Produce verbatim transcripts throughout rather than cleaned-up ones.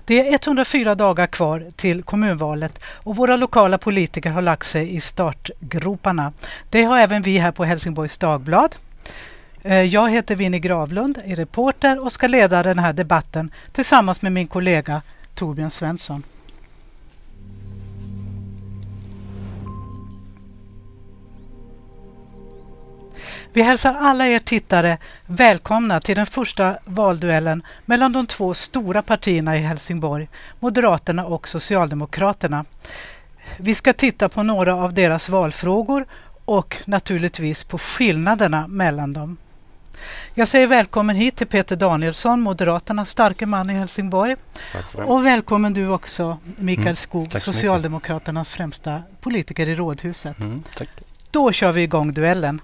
Det är etthundrafyra dagar kvar till kommunvalet och våra lokala politiker har lagt sig i startgroparna. Det har även vi här på Helsingborgs Dagblad. Jag heter Vinnie Gravlund, är reporter och ska leda den här debatten tillsammans med min kollega Torbjörn Svensson. Vi hälsar alla er tittare välkomna till den första valduellen mellan de två stora partierna i Helsingborg, Moderaterna och Socialdemokraterna. Vi ska titta på några av deras valfrågor och naturligtvis på skillnaderna mellan dem. Jag säger välkommen hit till Peter Danielsson, Moderaternas starke man i Helsingborg. Och välkommen du också, Mikael mm, Skog, Socialdemokraternas främsta politiker i Rådhuset. Mm, tack. Då kör vi igång duellen.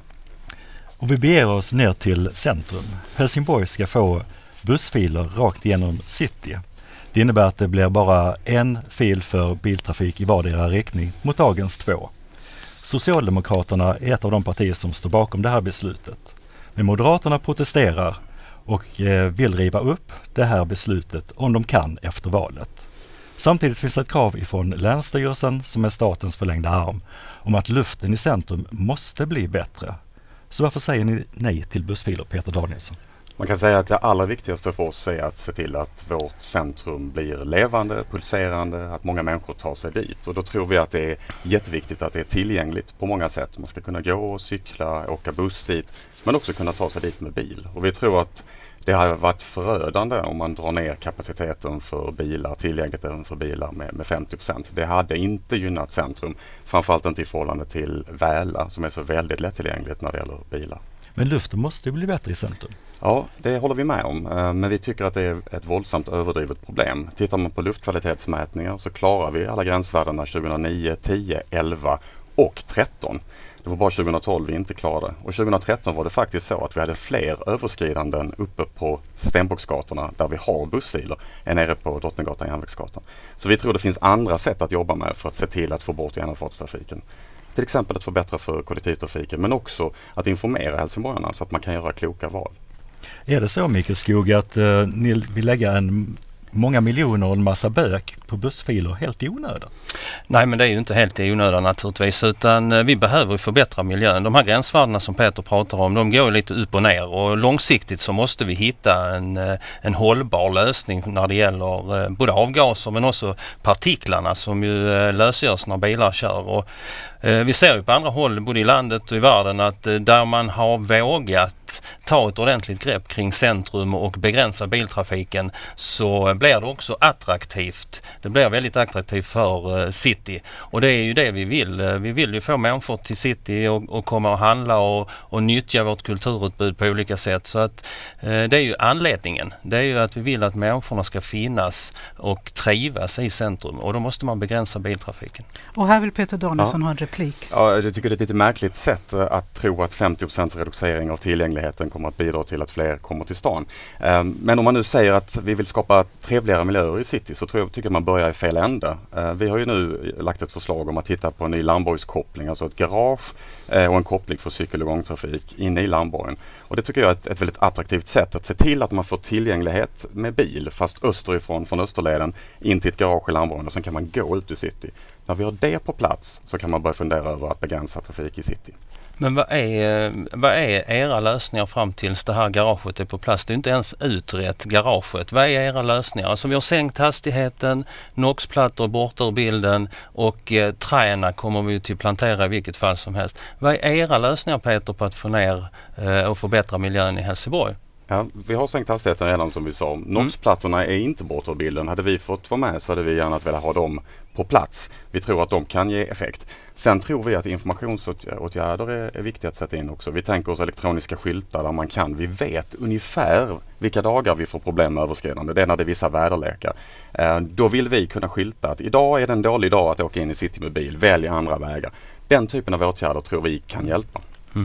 Och vi beger oss ner till centrum. Helsingborg ska få bussfiler rakt igenom city. Det innebär att det blir bara en fil för biltrafik i vardera riktning mot dagens två. Socialdemokraterna är ett av de partier som står bakom det här beslutet. Men Moderaterna protesterar och eh, vill riva upp det här beslutet om de kan efter valet. Samtidigt finns ett krav ifrån Länsstyrelsen, som är statens förlängda arm, om att luften i centrum måste bli bättre. Så varför säger ni nej till bussfiler, Peter Danielsson? Man kan säga att det allra viktigaste för oss är att se till att vårt centrum blir levande, pulserande, att många människor tar sig dit. Och då tror vi att det är jätteviktigt att det är tillgängligt på många sätt. Man ska kunna gå och cykla, åka buss dit, men också kunna ta sig dit med bil. Och vi tror att det har varit förödande om man drar ner kapaciteten för bilar, tillgängligheten för bilar med, med femtio procent. Det hade inte gynnat centrum, framförallt inte i förhållande till Väla som är så väldigt lättillgängligt när det gäller bilar. Men luften måste ju bli bättre i centrum. Ja, det håller vi med om. Men vi tycker att det är ett våldsamt överdrivet problem. Tittar man på luftkvalitetsmätningar så klarar vi alla gränsvärdena tjugohundranio, tio, elva och tretton. Det var bara tjugohundratolv vi inte klarade. Och tjugohundratretton var det faktiskt så att vi hade fler överskridanden uppe på Stenbocksgatorna där vi har bussfiler än nere på Drottninggatan och Järnvägsgatan. Så vi tror det finns andra sätt att jobba med för att se till att få bort genomfartstrafiken. Till exempel att förbättra för kollektivtrafiken, men också att informera helsingborgarna så att man kan göra kloka val. Är det så, Mikael Skog, att uh, ni vill lägga en många miljoner och en massa bök på bussfiler helt i onödan? Nej, men det är ju inte helt i onödan naturligtvis, utan vi behöver förbättra miljön. De här gränsvärdena som Peter pratar om, de går lite upp och ner, och långsiktigt så måste vi hitta en, en hållbar lösning när det gäller både avgaser men också partiklarna som ju lösgörs när bilar kör. Och vi ser ju på andra håll både i landet och i världen att där man har vågat ta ett ordentligt grepp kring centrum och begränsa biltrafiken så blir det också attraktivt. Det blir väldigt attraktivt för city, och det är ju det vi vill. Vi vill ju få människor till city och, och komma och handla och, och nyttja vårt kulturutbud på olika sätt. Så att eh, det är ju anledningen. Det är ju att vi vill att människorna ska finnas och trivas i centrum, och då måste man begränsa biltrafiken. Och här vill Peter Danielsson ja. ha en replik. Ja, jag tycker det är ett lite märkligt sätt att tro att femtio procent reducering av tillgängligheten kommer att bidra till att fler kommer till stan. Men om man nu säger att vi vill skapa trevligare miljöer i city, så tror jag, tycker man börjar i fel ände. Vi har ju nu lagt ett förslag om att titta på en ny landborgskoppling, alltså ett garage och en koppling för cykel- och gångtrafik inne i landborgen. Och det tycker jag är ett, ett väldigt attraktivt sätt att se till att man får tillgänglighet med bil, fast österifrån från Österleden in till ett garage i landborgen, och sen kan man gå ut i city. När vi har det på plats så kan man börja fundera över att begränsa trafik i city. Men vad är, vad är era lösningar fram tills det här garaget är på plats? Det är inte ens utrett garaget. Vad är era lösningar? Alltså vi har sänkt hastigheten, NOx-plattor borta ur bilden, och eh, träna kommer vi till plantera i vilket fall som helst. Vad är era lösningar, Peter, på att få ner eh, och förbättra miljön i Helsingborg? Ja, vi har sänkt hastigheten redan, som vi sa. NOx-plattorna är inte borta ur bilden. Hade vi fått vara med så hade vi gärna velat ha dem på plats. Vi tror att de kan ge effekt. Sen tror vi att informationsåtgärder är, är viktigt att sätta in också. Vi tänker oss elektroniska skyltar där man kan. Vi vet ungefär vilka dagar vi får problem med överskridande. Det är när det är vissa väderlekar. Eh, då vill vi kunna skylta att idag är det en dålig dag att åka in i city med bil. Välj andra vägar. Den typen av åtgärder tror vi kan hjälpa. Mm.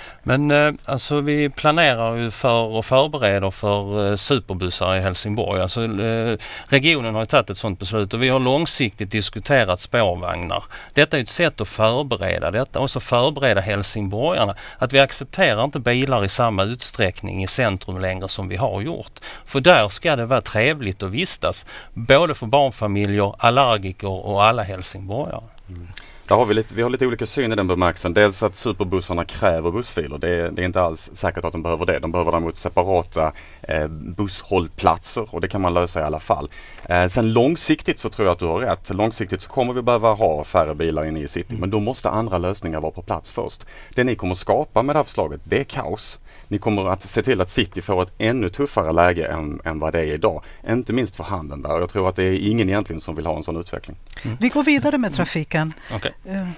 Men eh, alltså vi planerar ju för och förbereder för eh, superbussar i Helsingborg. Alltså, eh, regionen har ju tagit ett sådant beslut och vi har långsiktigt diskuterat spårvagnar. Detta är ett sätt att förbereda detta och så förbereda helsingborgarna att vi accepterar inte bilar i samma utsträckning i centrum längre som vi har gjort. För där ska det vara trevligt att vistas, både för barnfamiljer, allergiker och alla helsingborgare. Mm. Där har vi, lite, vi har lite olika syn i den bemärkelsen. Dels att superbussarna kräver bussfiler. Det är, det är inte alls säkert att de behöver det. De behöver däremot separata eh, busshållplatser och det kan man lösa i alla fall. Eh, sen långsiktigt så tror jag att du har rätt. Långsiktigt så kommer vi behöva ha färre bilar inne i city. Men då måste andra lösningar vara på plats först. Det ni kommer skapa med det här förslaget, det är kaos. Ni kommer att se till att city får ett ännu tuffare läge än, än vad det är idag. Inte minst för handeln där. Jag tror att det är ingen egentligen som vill ha en sån utveckling. Mm. Vi går vidare med trafiken. Okay.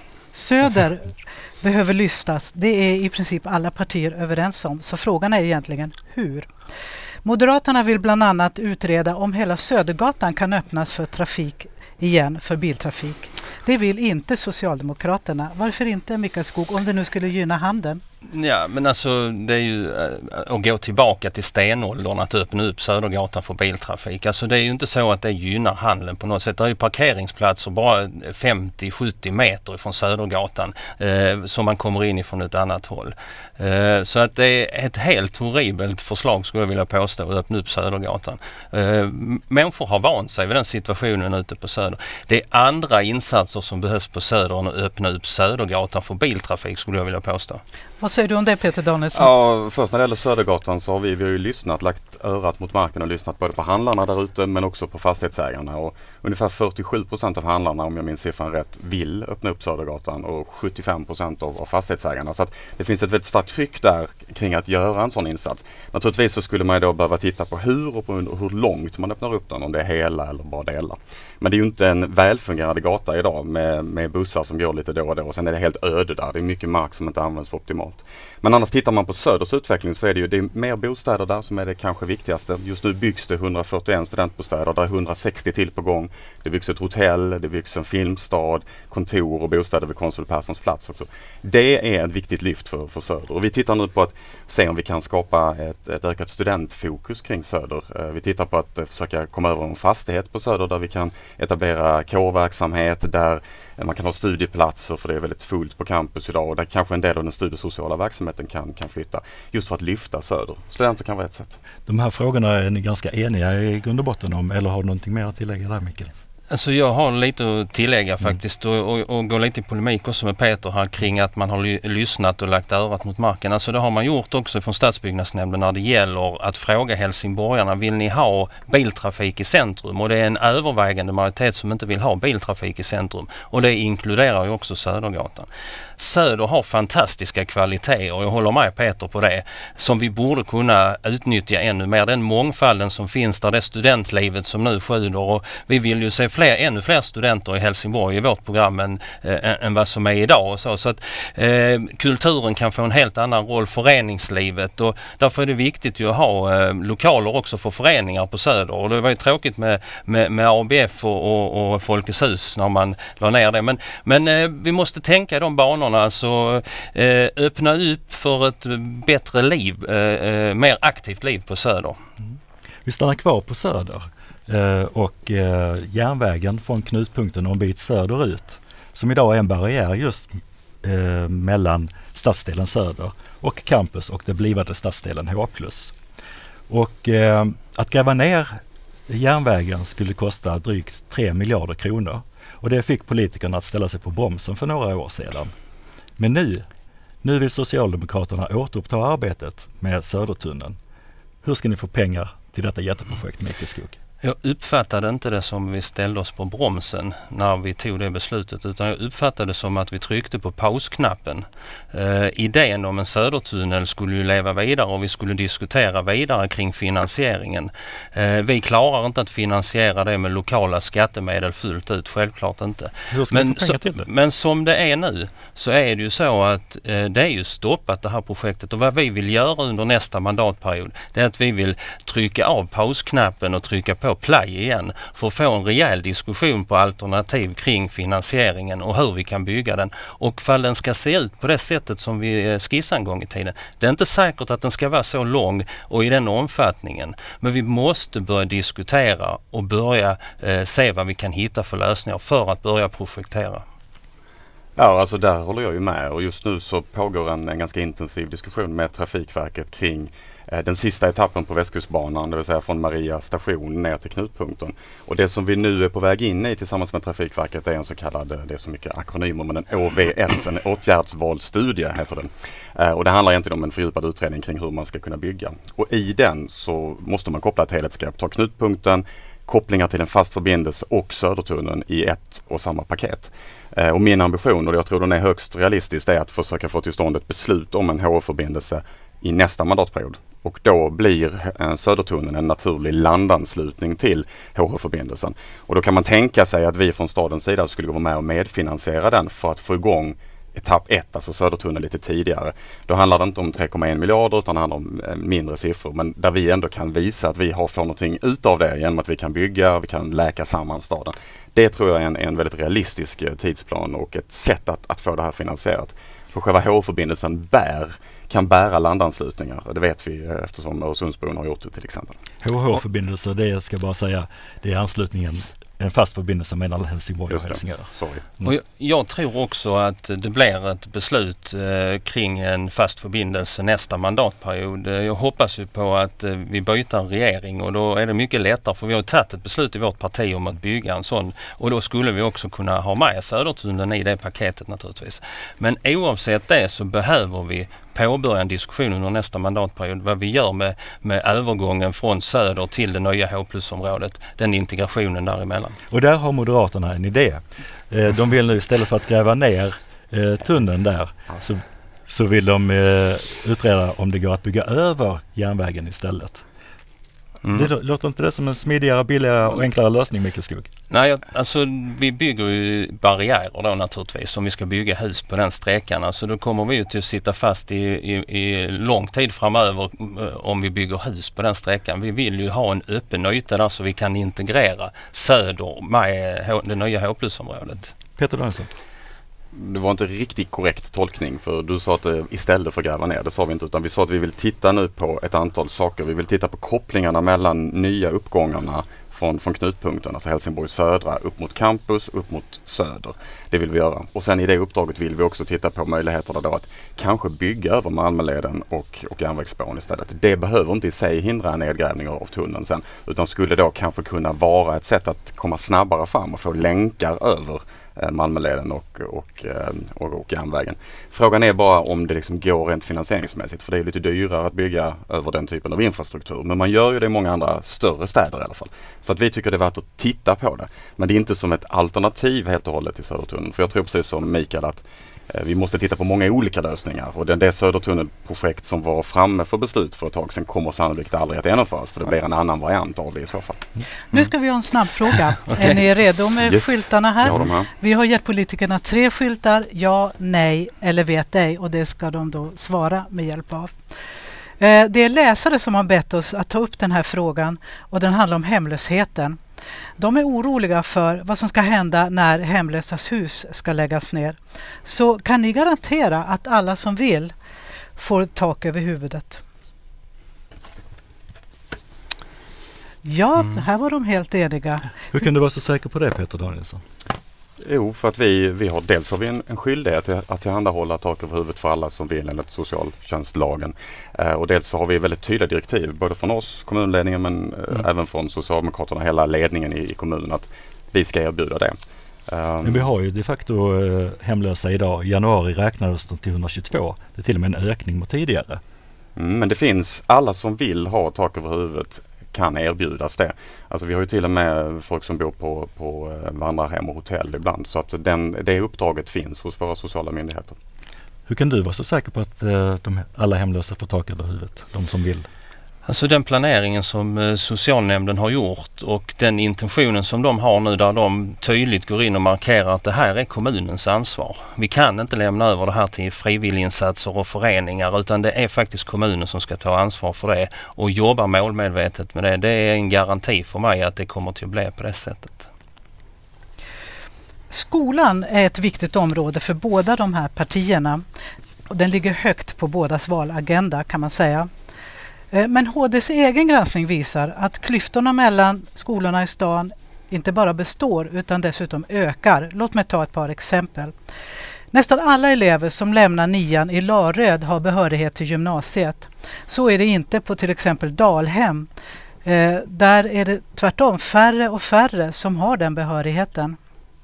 Söder behöver lyftas. Det är i princip alla partier överens om. Så frågan är egentligen hur? Moderaterna vill bland annat utreda om hela Södergatan kan öppnas för trafik igen, för biltrafik. Det vill inte Socialdemokraterna. Varför inte, Mikael Skog, om det nu skulle gynna handeln? Ja, men alltså det är ju äh, att gå tillbaka till stenåldern att öppna upp Södergatan för biltrafik. Alltså det är ju inte så att det gynnar handeln på något sätt. Det är ju parkeringsplatser bara femtio till sjuttio meter från Södergatan eh, som man kommer in ifrån ett annat håll. Eh, så att det är ett helt horribelt förslag skulle jag vilja påstå att öppna upp Södergatan. Eh, människor har vant sig vid den situationen ute på Söder. Det är andra insatser som behövs på Söder än att öppna upp Södergatan för biltrafik skulle jag vilja påstå. Vad säger du om det, Peter Danielsson? Ja, först när det gäller Södergatan så har vi, vi har ju lyssnat, lagt örat mot marken och lyssnat både på handlarna där ute men också på fastighetsägarna. Och ungefär fyrtiosju procent av handlarna, om jag minns siffran rätt, vill öppna upp Södergatan och sjuttiofem procent av, av fastighetsägarna. Så att det finns ett väldigt starkt tryck där kring att göra en sån insats. Naturligtvis så skulle man då behöva titta på hur och på hur långt man öppnar upp den, om det är hela eller bara delar. Men det är ju inte en välfungerande gata idag med, med bussar som går lite då och då och sen är det helt öde där. Det är mycket mark som inte används optimalt. Men annars tittar man på Söders utveckling så är det ju det är mer bostäder där som är det kanske viktigaste. Just nu byggs det hundrafyrtioen studentbostäder, där är hundrasextio till på gång. Det byggs ett hotell, det byggs en filmstad, kontor och bostäder vid Konsul Perssons plats också. Det är ett viktigt lyft för, för Söder. Och vi tittar nu på att se om vi kan skapa ett, ett ökat studentfokus kring Söder. Vi tittar på att försöka komma över en fastighet på Söder där vi kan etablera kårverksamhet, där man kan ha studieplatser för det är väldigt fullt på campus idag och där kanske en del av den studiesociala verksamheten kan, kan flytta just för att lyfta Söder. Studenter kan vara ett sätt. De här frågorna är ni ganska eniga i grund och botten om, eller har du någonting mer att tillägga där, Mikael? Alltså jag har lite att tillägga faktiskt och, och, och gå lite i polemik också med Peter här kring att man har ly- lyssnat och lagt örat mot marken. Alltså det har man gjort också från stadsbyggnadsnämnden när det gäller att fråga helsingborgarna, vill ni ha biltrafik i centrum? Och det är en övervägande majoritet som inte vill ha biltrafik i centrum och det inkluderar ju också Södergatan. Söder har fantastiska kvaliteter och jag håller med Peter på det, som vi borde kunna utnyttja ännu mer. Den mångfalden som finns där, det studentlivet som nu sjuder och vi vill ju se fler, ännu fler studenter i Helsingborg i vårt program än, äh, än vad som är idag. Och så så att äh, kulturen kan få en helt annan roll, föreningslivet, och därför är det viktigt ju att ha äh, lokaler också för föreningar på Söder. Och det var ju tråkigt med, med, med A B F och, och, och Folkets hus när man la ner det. Men, men äh, vi måste tänka i de banorna. Alltså eh, öppna upp för ett bättre liv, eh, mer aktivt liv på Söder. Mm. Vi stannar kvar på Söder eh, och eh, järnvägen från knutpunkten och en bit söderut, som idag är en barriär just eh, mellan stadsdelen Söder och campus och det blivande stadsdelen H plus. Och eh, att gräva ner järnvägen skulle kosta drygt tre miljarder kronor och det fick politikerna att ställa sig på bromsen för några år sedan. Men nu, nu vill Socialdemokraterna återuppta arbetet med Södertunneln. Hur ska ni få pengar till detta jätteprojekt, Mikael Skog? Jag uppfattade inte det som vi ställde oss på bromsen när vi tog det beslutet, utan jag uppfattade det som att vi tryckte på pausknappen. Eh, idén om en södertunnel skulle ju leva vidare och vi skulle diskutera vidare kring finansieringen. Eh, vi klarar inte att finansiera det med lokala skattemedel fullt ut, självklart inte. Hur ska men, vi få pengar till det? Men som det är nu så är det ju så att eh, det är ju stoppat det här projektet, och vad vi vill göra under nästa mandatperiod det är att vi vill trycka av pausknappen och trycka på på play igen för att få en rejäl diskussion på alternativ kring finansieringen och hur vi kan bygga den. Och fall den ska se ut på det sättet som vi skissade en gång i tiden. Det är inte säkert att den ska vara så lång och i den omfattningen. Men vi måste börja diskutera och börja eh, se vad vi kan hitta för lösningar för att börja projektera. Ja, alltså där håller jag ju med, och just nu så pågår en, en ganska intensiv diskussion med Trafikverket kring eh, den sista etappen på Västkustbanan, det vill säga från Maria station ner till knutpunkten. Och det som vi nu är på väg in i tillsammans med Trafikverket är en så kallad, det är så mycket akronymer, men en Å V S, en åtgärdsvalsstudie heter den. Eh, och det handlar egentligen om en fördjupad utredning kring hur man ska kunna bygga. Och i den så måste man koppla ett helhetsgrepp, ta knutpunkten, kopplingar till en fast förbindelse och Södertunneln i ett och samma paket. Eh, och min ambition, och jag tror den är högst realistisk, är att försöka få till stånd ett beslut om en H F-förbindelse i nästa mandatperiod. Och då blir eh, Södertunneln en naturlig landanslutning till H F-förbindelsen. Och då kan man tänka sig att vi från stadens sida skulle gå med och medfinansiera den för att få igång etapp ett, alltså Södertunneln lite tidigare. Då handlar det inte om tre komma en miljarder utan det handlar om eh, mindre siffror. Men där vi ändå kan visa att vi har fått någonting ut av det genom att vi kan bygga, vi kan läka samman staden. Det tror jag är en, en väldigt realistisk eh, tidsplan och ett sätt att, att få det här finansierat. För själva H F-förbindelsen bär, kan bära landanslutningar. Och det vet vi eh, eftersom Öresundsbron har gjort det till exempel. H H-förbindelse, det jag ska bara säga, det är anslutningen, en fast förbindelse mellan Helsingborg och Helsingör. Sorry. Mm. Och jag, jag tror också att det blir ett beslut eh, kring en fast förbindelse nästa mandatperiod. Jag hoppas ju på att eh, vi byter en regering, och då är det mycket lättare, för vi har tagit ett beslut i vårt parti om att bygga en sån, och då skulle vi också kunna ha med Södertunneln i det paketet naturligtvis. Men oavsett det så behöver vi påbörja en diskussion under nästa mandatperiod vad vi gör med, med övergången från söder till det nya H plus-området, den integrationen däremellan. Och där har Moderaterna en idé. Eh, de vill nu istället för att gräva ner eh, tunneln där så, så vill de eh, utreda om det går att bygga över järnvägen istället. Mm. Det låter inte det som en smidigare, billigare och enklare lösning, Mikael Skog? Nej, alltså vi bygger ju barriärer då naturligtvis om vi ska bygga hus på den sträckan. Alltså då kommer vi ju till att sitta fast i, i, i lång tid framöver om vi bygger hus på den sträckan. Vi vill ju ha en öppen yta där så vi kan integrera söder med det nya H plus-området. Peter Danielsson. Det var inte riktigt korrekt tolkning, för du sa att det, istället för att gräva ner, det sa vi inte, utan vi sa att vi vill titta nu på ett antal saker. Vi vill titta på kopplingarna mellan nya uppgångarna från, från knutpunkten, alltså Helsingborg södra, upp mot campus, upp mot söder. Det vill vi göra. Och sen i det uppdraget vill vi också titta på möjligheterna då att kanske bygga över Malmöleden och, och järnvägsspåren istället. Det behöver inte i sig hindra en nedgrävning av tunneln sen, utan skulle då kanske kunna vara ett sätt att komma snabbare fram och få länkar över Malmöleden och, och, och, och järnvägen. Frågan är bara om det liksom går rent finansieringsmässigt, för det är lite dyrare att bygga över den typen av infrastruktur. Men man gör ju det i många andra större städer i alla fall. Så att vi tycker det är värt att titta på det. Men det är inte som ett alternativ helt och hållet till Södertunneln. För jag tror precis som Mikael att vi måste titta på många olika lösningar, och det, det Södertunnelprojekt som var framme för beslut för ett tag sedan kommer sannolikt aldrig att genomföras, för det blir en annan variant av det i så fall. Mm. Nu ska vi ha en snabb fråga. Okay. Är ni redo med yes. skyltarna här? Ja, de här? Vi har gett politikerna tre skyltar, ja, nej eller vet ej, och det ska de då svara med hjälp av. Eh, det är läsare som har bett oss att ta upp den här frågan, och den handlar om hemlösheten. De är oroliga för vad som ska hända när hemlösas hus ska läggas ner. Så kan ni garantera att alla som vill får tak över huvudet? Ja, mm. här var de helt eniga. Hur kan du vara så säker på det, Peter Danielsson? Jo, för att vi, vi har dels har vi en, en skyldighet att, att tillhandahålla tak över huvudet för alla som vill enligt socialtjänstlagen. Eh, och dels så har vi väldigt tydliga direktiv, både från oss, kommunledningen, men eh, mm. även från Socialdemokraterna, hela ledningen i, i kommunen, att vi ska erbjuda det. Um, men vi har ju de facto eh, hemlösa idag. I januari räknades de till etthundratjugotvå. Det är till och med en ökning mot tidigare. Mm, men det finns, alla som vill ha tak över huvudet kan erbjudas det. Alltså vi har ju till och med folk som bor på, på vandrarhem och hotell ibland. Så att den, det uppdraget finns hos våra sociala myndigheter. Hur kan du vara så säker på att uh, de, alla hemlösa får tak över huvudet? De som vill? Alltså den planeringen som socialnämnden har gjort och den intentionen som de har nu, där de tydligt går in och markerar att det här är kommunens ansvar. Vi kan inte lämna över det här till frivilliginsatser och föreningar, utan det är faktiskt kommunen som ska ta ansvar för det och jobba målmedvetet med det. Det är en garanti för mig att det kommer till att bli på det sättet. Skolan är ett viktigt område för båda de här partierna. Och den ligger högt på bådas valagenda, kan man säga. Men H D:s egen granskning visar att klyftorna mellan skolorna i stan inte bara består utan dessutom ökar. Låt mig ta ett par exempel. Nästan alla elever som lämnar nian i Laröd har behörighet till gymnasiet. Så är det inte på till exempel Dalhem. Eh, där är det tvärtom färre och färre som har den behörigheten.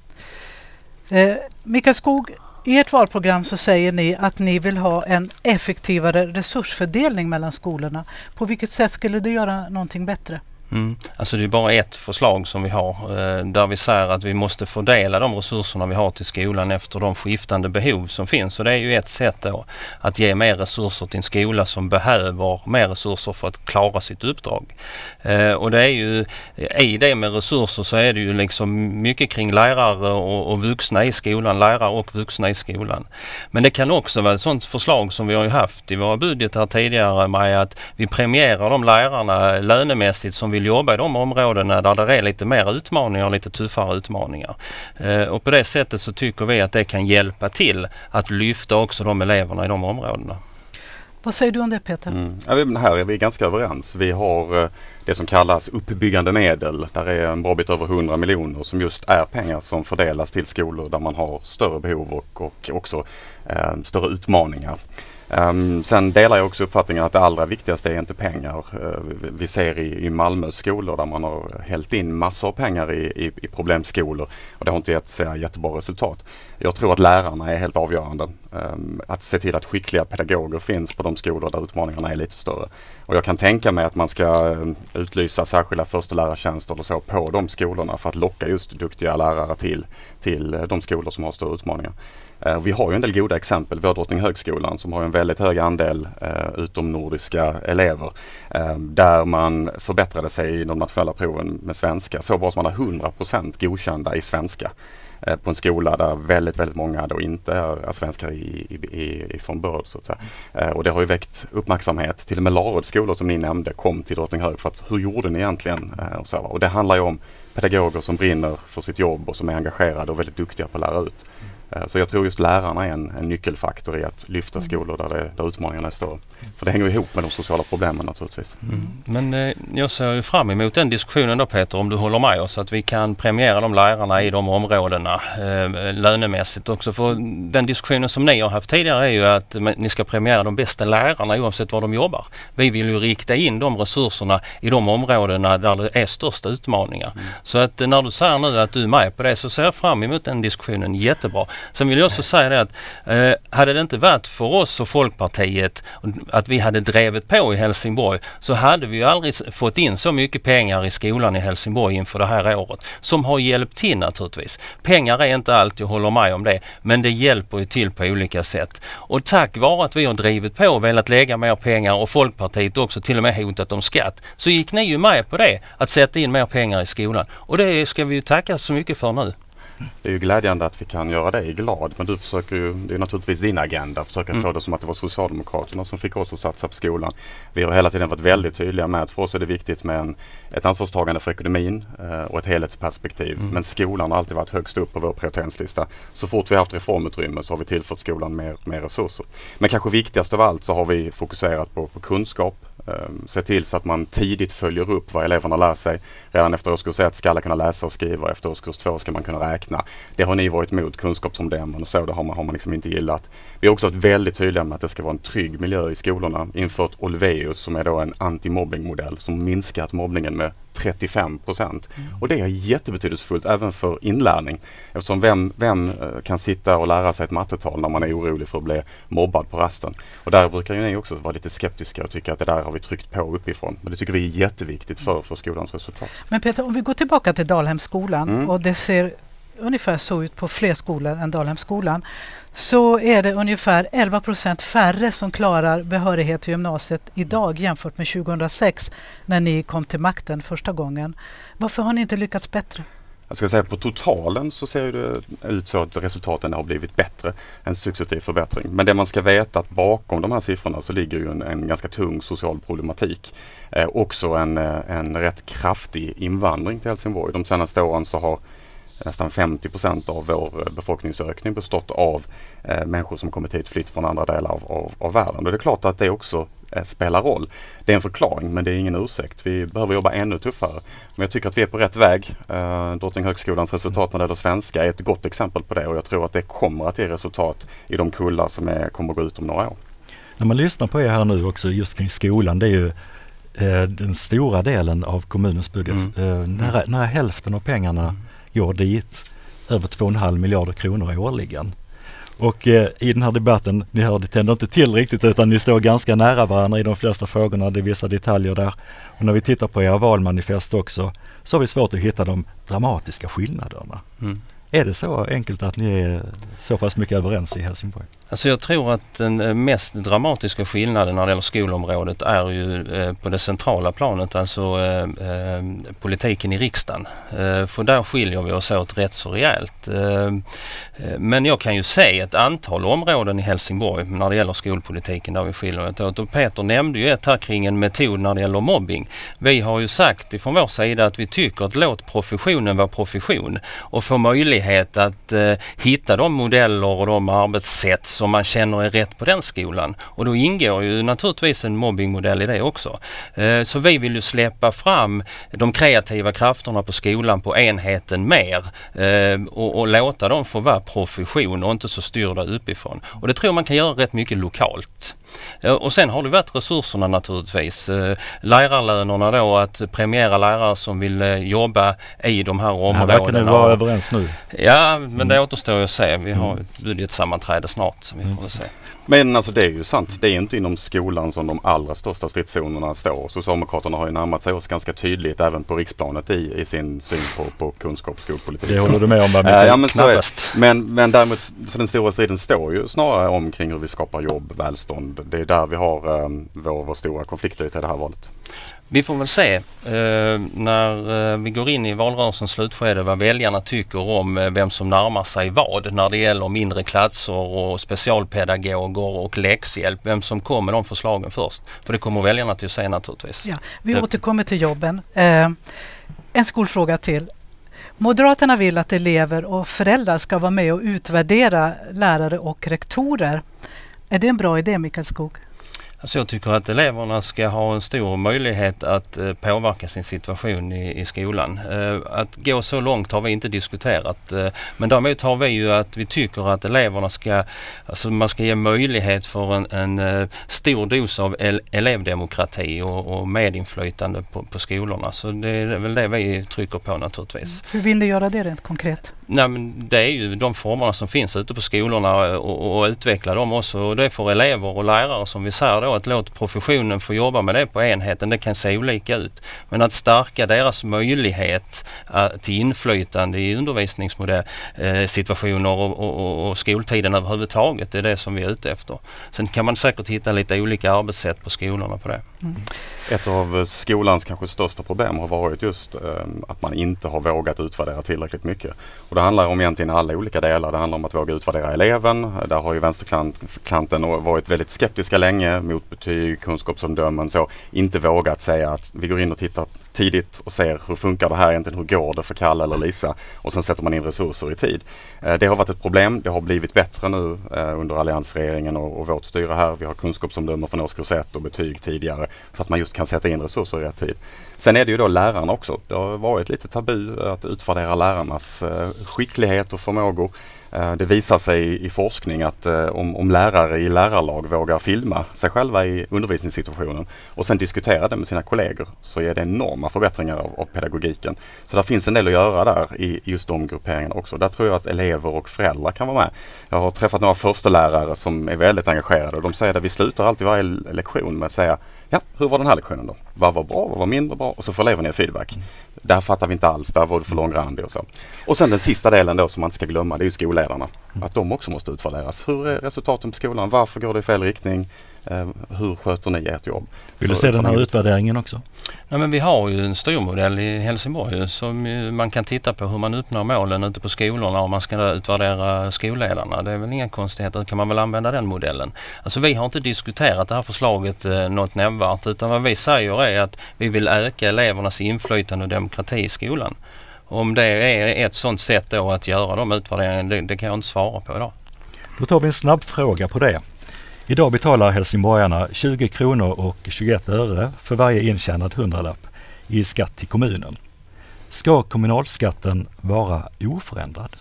Eh, Mikael Skog, i ert valprogram så säger ni att ni vill ha en effektivare resursfördelning mellan skolorna. På vilket sätt skulle det göra någonting bättre? Mm. Alltså det är bara ett förslag som vi har eh, där vi säger att vi måste fördela de resurserna vi har till skolan efter de skiftande behov som finns. Och det är ju ett sätt då att ge mer resurser till en skola som behöver mer resurser för att klara sitt uppdrag. Eh, och det är ju, i det med resurser så är det ju liksom mycket kring lärare och, och vuxna i skolan, lärare och vuxna i skolan. Men det kan också vara ett sådant förslag som vi har ju haft i våra budgetar tidigare med att vi premierar de lärarna lönemässigt som vill jobba i de områdena där det är lite mer utmaningar, lite tuffare utmaningar. Eh, och på det sättet så tycker vi att det kan hjälpa till att lyfta också de eleverna i de områdena. Vad säger du om det, Peter? Mm. Ja, här är vi ganska överens. Vi har eh, det som kallas uppbyggande medel. Där är en bra bit över hundra miljoner som just är pengar som fördelas till skolor där man har större behov och, och också eh, större utmaningar. Um, sen delar jag också uppfattningen att det allra viktigaste är inte pengar. Uh, vi, vi ser i, i Malmös skolor där man har hällt in massor av pengar i, i, i problemskolor och det har inte gett sig jättebra resultat. Jag tror att lärarna är helt avgörande. Um, att se till att skickliga pedagoger finns på de skolor där utmaningarna är lite större. Och jag kan tänka mig att man ska um, utlysa särskilda förstelärartjänster eller så på de skolorna för att locka just duktiga lärare till, till de skolor som har större utmaningar. Uh, vi har ju en del goda exempel. Vi har Drottninghögskolan som har en väldigt hög andel uh, utomnordiska elever uh, där man förbättrade sig i de nationella proven med svenska. Så var som man har hundra procent godkända i svenska uh, på en skola där väldigt, väldigt många då inte är, är svenskar i, i, i, från början så att säga. Uh, och det har ju väckt uppmärksamhet. Till och med Larödskolor som ni nämnde kom till Drottninghög för att hur gjorde ni egentligen? Uh, och, så, och det handlar ju om pedagoger som brinner för sitt jobb och som är engagerade och väldigt duktiga på att lära ut. Så jag tror just lärarna är en, en nyckelfaktor i att lyfta skolor där, det, där utmaningarna är större. För det hänger ihop med de sociala problemen naturligtvis. Mm. Men eh, jag ser ju fram emot den diskussionen då, Peter, om du håller med oss att vi kan premiera de lärarna i de områdena eh, lönemässigt också. För den diskussionen som ni har haft tidigare är ju att men, ni ska premiera de bästa lärarna oavsett var de jobbar. Vi vill ju rikta in de resurserna i de områdena där det är största utmaningar. Mm. Så att eh, när du säger nu att du är med på det så ser jag fram emot den diskussionen jättebra. Sen vill jag också säga det att eh, hade det inte varit för oss och Folkpartiet att vi hade drivit på i Helsingborg så hade vi ju aldrig fått in så mycket pengar i skolan i Helsingborg inför det här året som har hjälpt till naturligtvis. Pengar är inte allt, jag håller med om det, men det hjälper ju till på olika sätt. Och tack vare att vi har drivit på och velat lägga mer pengar och Folkpartiet också till och med hotat om skatt så gick ni ju med på det, att sätta in mer pengar i skolan. Och det ska vi ju tacka så mycket för nu. Det är ju glädjande att vi kan göra dig glad, men du försöker ju, det är naturligtvis din agenda, försöka mm. få det som att det var Socialdemokraterna som fick oss att satsa på skolan. Vi har hela tiden varit väldigt tydliga med att för oss är det viktigt med en, ett ansvarstagande för ekonomin eh, och ett helhetsperspektiv. Mm. Men skolan har alltid varit högst upp på vår prioriteringslista. Så fort vi har haft reformutrymme så har vi tillfört skolan mer, mer resurser. Men kanske viktigast av allt så har vi fokuserat på, på kunskap. Um, se till så att man tidigt följer upp vad eleverna lär sig. Redan efter årskurs ett ska alla kunna läsa och skriva. Efter årskurs två ska man kunna räkna. Det har ni varit emot, kunskapsomdömen och så. Det har man, har man liksom inte gillat. Vi har också varit väldigt tydliga med att det ska vara en trygg miljö i skolorna. Infört Olveus som är då en antimobbingmodell som minskat mobbningen med trettiofem procent. Mm. Och det är jättebetydelsefullt även för inlärning. Eftersom vem, vem kan sitta och lära sig ett mattetal när man är orolig för att bli mobbad på rasten. Och där brukar ju ni också vara lite skeptiska och tycka att det där har vi tryckt på uppifrån. Men det tycker vi är jätteviktigt för, för skolans resultat. Men Peter, om vi går tillbaka till Dalhemskolan mm. och det ser ungefär så ut på fler skolor än Dalhemskolan, så är det ungefär elva procent färre som klarar behörighet till gymnasiet idag jämfört med tjugohundrasex när ni kom till makten första gången. Varför har ni inte lyckats bättre? Jag ska säga på totalen så ser det ut så att resultaten har blivit bättre, en successiv förbättring. Men det man ska veta att bakom de här siffrorna så ligger ju en, en ganska tung social problematik. Eh, också en, en rätt kraftig invandring till Helsingborg. De senaste åren så har nästan femtio procent av vår befolkningsökning bestått av eh, människor som kommit hit flytt från andra delar av, av, av världen. Och det är klart att det också eh, spelar roll. Det är en förklaring men det är ingen ursäkt. Vi behöver jobba ännu tuffare. Men jag tycker att vi är på rätt väg. Eh, Drottninghögskolans resultat när det gäller svenska är ett gott exempel på det och jag tror att det kommer att ge resultat i de kullar som är, kommer att gå ut om några år. När man lyssnar på er här nu också just kring skolan, det är ju eh, den stora delen av kommunens budget. Mm. Eh, nära, nära hälften av pengarna mm. går dit, över två komma fem miljarder kronor årligen. Och eh, i den här debatten, ni hör det tänder inte till riktigt utan ni står ganska nära varandra i de flesta frågorna, det är vissa detaljer där. Och när vi tittar på era valmanifest också så har vi svårt att hitta de dramatiska skillnaderna. Mm. Är det så enkelt att ni är så pass mycket överens i Helsingborg? Alltså jag tror att den mest dramatiska skillnaden när det gäller skolområdet är ju eh, på det centrala planet, alltså eh, eh, politiken i riksdagen. Eh, för där skiljer vi oss åt rätt så rejält. Eh, men jag kan ju se ett antal områden i Helsingborg när det gäller skolpolitiken där vi skiljer oss åt. Och Peter nämnde ju ett här kring en metod när det gäller mobbing. Vi har ju sagt från vår sida att vi tycker att låt professionen vara profession och få möjlighet att eh, hitta de modeller och de arbetssätt som man känner är rätt på den skolan. Och då ingår ju naturligtvis en mobbingmodell i det också. Eh, så vi vill ju släppa fram de kreativa krafterna på skolan på enheten mer eh, och, och låta dem få vara profession och inte så styrda uppifrån. Och det tror jag man kan göra rätt mycket lokalt. Och sen har det varit resurserna naturligtvis. Lärarlönerna då, att premiera lärare som vill jobba i de här områdena. Här verkar ni vara överens nu. Ja, men mm. det återstår ju att se. Vi har ett budgetsammanträde snart som vi får mm. se. Men alltså det är ju sant. Det är inte inom skolan som de allra största stridszonerna står. Socialdemokraterna har ju närmat sig oss ganska tydligt även på riksplanet i, i sin syn på, på kunskap och skolpolitik. Det håller du med om? Äh, ja, men, så är, men, men däremot så den stora striden står ju snarare om kring hur vi skapar jobb, välstånd. Det är där vi har um, vår, vår stora konfliktyta i det här valet. Vi får väl se eh, när eh, vi går in i valrörelsens slutskede vad väljarna tycker om eh, vem som närmar sig vad när det gäller mindre klasser och specialpedagoger och läxhjälp. Vem som kommer med de förslagen först. För det kommer väljarna till att säga naturligtvis. Ja, vi det. återkommer till jobben. Eh, en skolfråga till. Moderaterna vill att elever och föräldrar ska vara med och utvärdera lärare och rektorer. Är det en bra idé, Mikael Skog? Alltså jag tycker att eleverna ska ha en stor möjlighet att eh, påverka sin situation i, i skolan. Eh, att gå så långt har vi inte diskuterat. Eh, men däremot har vi ju att vi tycker att eleverna ska, alltså man ska ge möjlighet för en, en eh, stor dos av el- elevdemokrati och, och medinflytande på, på skolorna. Så det är väl det vi trycker på naturligtvis. Hur vill ni göra det rent konkret? Nej, men det är ju de formerna som finns ute på skolorna och, och utveckla dem också. Och det är för elever och lärare som vi säger då, att låta professionen få jobba med det på enheten. Det kan se olika ut. Men att stärka deras möjlighet uh, till inflytande i undervisningsmodell, uh, situationer och, och, och, och skoltiden överhuvudtaget, det är det som vi är ute efter. Sen kan man säkert hitta lite olika arbetssätt på skolorna på det. Mm. Ett av skolans kanske största problem har varit just um, att man inte har vågat utvärdera tillräckligt mycket. Och det handlar om egentligen alla olika delar. Det handlar om att våga utvärdera eleven. Där har ju vänsterkanten varit väldigt skeptiska länge mot betyg, kunskapsomdömen, så inte vågat säga att vi går in och tittar tidigt och ser hur funkar det här egentligen, hur går det för Kalle eller Lisa, och sen sätter man in resurser i tid. Eh, det har varit ett problem, det har blivit bättre nu eh, under alliansregeringen och, och vårt styre här. Vi har kunskapsomdömen från årskurs ett och betyg tidigare så att man just kan sätta in resurser i rätt tid. Sen är det ju då lärarna också. Det har varit lite tabu att utvärdera lärarnas eh, skicklighet och förmågor. Det visar sig i forskning att eh, om, om lärare i lärarlag vågar filma sig själva i undervisningssituationen och sen diskutera det med sina kollegor, så är det enorma förbättringar av, av pedagogiken. Så det finns en del att göra där i just de grupperingarna också. Där tror jag att elever och föräldrar kan vara med. Jag har träffat några förstelärare som är väldigt engagerade och de säger att vi slutar alltid varje lektion med att säga, ja, hur var den här lektionen då? Vad var bra, vad var mindre bra? Och så får eleverna feedback. Mm. Där fattar vi inte alls, där var det för långrandig och så. Och sen den sista delen då som man inte ska glömma, det är ju skolledarna. Mm. Att de också måste utvärderas. Hur är resultaten på skolan? Varför går det i fel riktning? Eh, hur sköter ni ert jobb? Vill du se den här utvärderingen också? Ja, men vi har ju en styrmodell i Helsingborg som man kan titta på hur man uppnår målen ute på skolorna och man ska utvärdera skolledarna. Det är väl inga konstigheter, kan man väl använda den modellen. Alltså vi har inte diskuterat det här förslaget eh, något nämnvärt, utan vad vi säger är att vi vill öka elevernas inflytande och demokrati i skolan. Om det är ett sådant sätt då att göra de utvärderingarna, det, det kan jag inte svara på idag. Då tar vi en snabb fråga på det. Idag betalar helsingborgarna tjugo kronor och tjugoett öre för varje intjänad hundralapp i skatt till kommunen. Ska kommunalskatten vara oförändrad?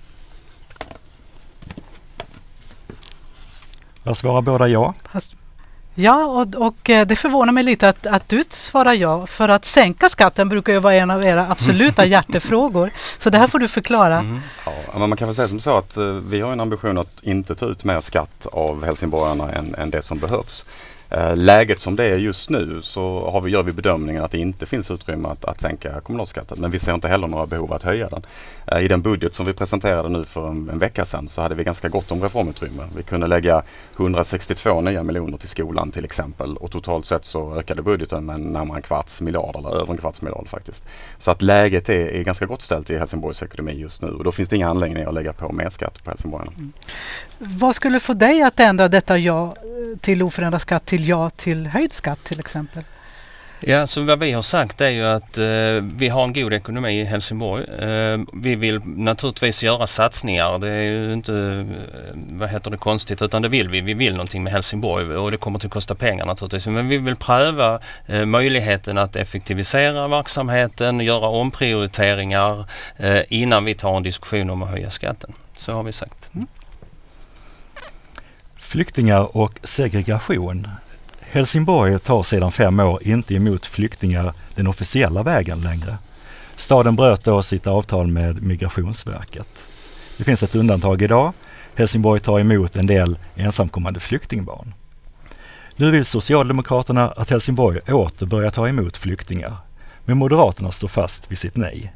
Jag svarar båda ja. Ja, och, och det förvånar mig lite att, att du svarar ja. För att sänka skatten brukar ju vara en av era absoluta hjärtefrågor. Så det här får du förklara. Mm. Ja, men man kan väl säga som så att uh, vi har en ambition att inte ta ut mer skatt av helsingborgarna än, än det som behövs. Uh, läget som det är just nu så har vi, gör vi bedömningen att det inte finns utrymme att, att sänka kommunalskatten. Men vi ser inte heller några behov att höja den. Uh, I den budget som vi presenterade nu för en, en vecka sedan så hade vi ganska gott om reformutrymme. Vi kunde lägga hundrasextiotvå nya miljoner till skolan till exempel. Och totalt sett så ökade budgeten med närmare en kvarts miljard eller över en kvarts miljard faktiskt. Så att läget är, är ganska gott ställt i Helsingborgs ekonomi just nu. Och då finns det inga anledningar att lägga på mer skatt på helsingborgarna. Mm. Vad skulle få dig att ändra detta ja till oförändrad skatt till ja till höjd skatt till exempel? Ja, så vad vi har sagt är ju att eh, vi har en god ekonomi i Helsingborg. Eh, vi vill naturligtvis göra satsningar. Det är ju inte, eh, vad heter det, konstigt, utan det vill vi. Vi vill någonting med Helsingborg och det kommer att kosta pengar naturligtvis. Men vi vill pröva eh, möjligheten att effektivisera verksamheten, göra omprioriteringar eh, innan vi tar en diskussion om att höja skatten. Så har vi sagt. Mm. Flyktingar och segregation. Helsingborg tar sedan fem år inte emot flyktingar den officiella vägen längre. Staden bröt då sitt avtal med Migrationsverket. Det finns ett undantag idag. Helsingborg tar emot en del ensamkommande flyktingbarn. Nu vill Socialdemokraterna att Helsingborg åter börja ta emot flyktingar. Men Moderaterna står fast vid sitt nej.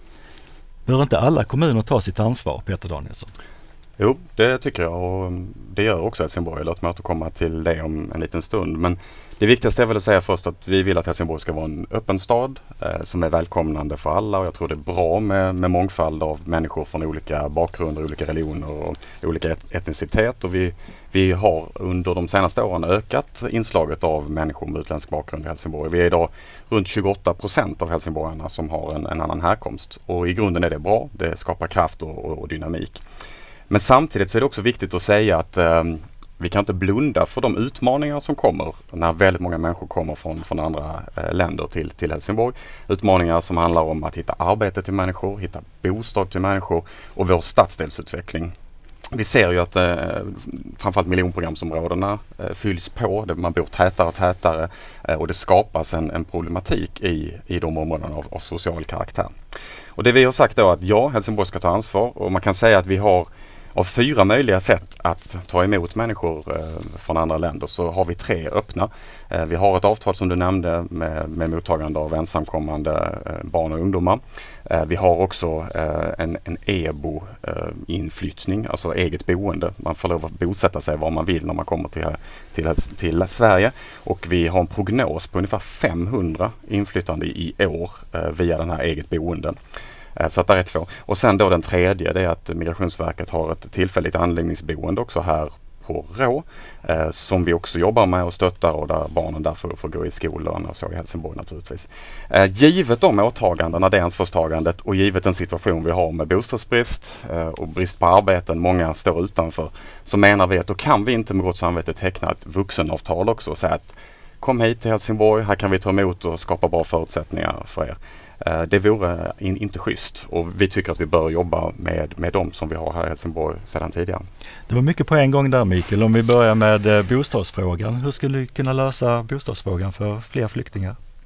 Bör inte alla kommuner ta sitt ansvar, Peter Danielsson? Jo, det tycker jag och det gör också Helsingborg. Låt mig återkomma till det om en liten stund. Men det viktigaste är väl att säga först att vi vill att Helsingborg ska vara en öppen stad eh, som är välkomnande för alla. Och jag tror det är bra med, med mångfald av människor från olika bakgrunder, olika religioner och olika et- etnicitet. Och vi, vi har under de senaste åren ökat inslaget av människor med utländsk bakgrund i Helsingborg. Vi är idag runt tjugoåtta procent av helsingborgarna som har en, en annan härkomst. Och i grunden är det bra. Det skapar kraft och, och, och dynamik. Men samtidigt så är det också viktigt att säga att eh, vi kan inte blunda för de utmaningar som kommer när väldigt många människor kommer från, från andra eh, länder till, till Helsingborg. Utmaningar som handlar om att hitta arbete till människor, hitta bostad till människor och vår stadsdelsutveckling. Vi ser ju att eh, framförallt miljonprogramsområdena eh, fylls på, det, man bor tätare och tätare eh, och det skapas en, en problematik i, i de områdena av, av social karaktär. Och det vi har sagt då att ja, Helsingborg ska ta ansvar och man kan säga att vi har av fyra möjliga sätt att ta emot människor eh, från andra länder så har vi tre öppna. Eh, vi har ett avtal som du nämnde med, med mottagande av ensamkommande eh, barn och ungdomar. Eh, vi har också eh, en, en E B O-inflyttning, eh, alltså eget boende. Man får lov att bosätta sig var man vill när man kommer till, till, till Sverige. Och vi har en prognos på ungefär femhundra inflyttande i år eh, via den här eget boenden. Så att det är två. Och sen då den tredje, det är att Migrationsverket har ett tillfälligt anläggningsboende också här på Rå eh, som vi också jobbar med och stöttar och där barnen därför får gå i skolan och så i Helsingborg naturligtvis. Eh, givet de åtagandena, det ansvarstagandet och givet den situation vi har med bostadsbrist eh, och brist på arbeten, många står utanför, så menar vi att då kan vi inte med gott samvete teckna ett vuxenavtal också och säga att kom hit till Helsingborg, här kan vi ta emot och skapa bra förutsättningar för er. Det vore in, inte schysst och vi tycker att vi bör jobba med, med dem som vi har här i Helsingborg sedan tidigare. Det var mycket på en gång där, Mikael. Om vi börjar med bostadsfrågan. Hur skulle vi kunna lösa bostadsfrågan för fler flyktingar?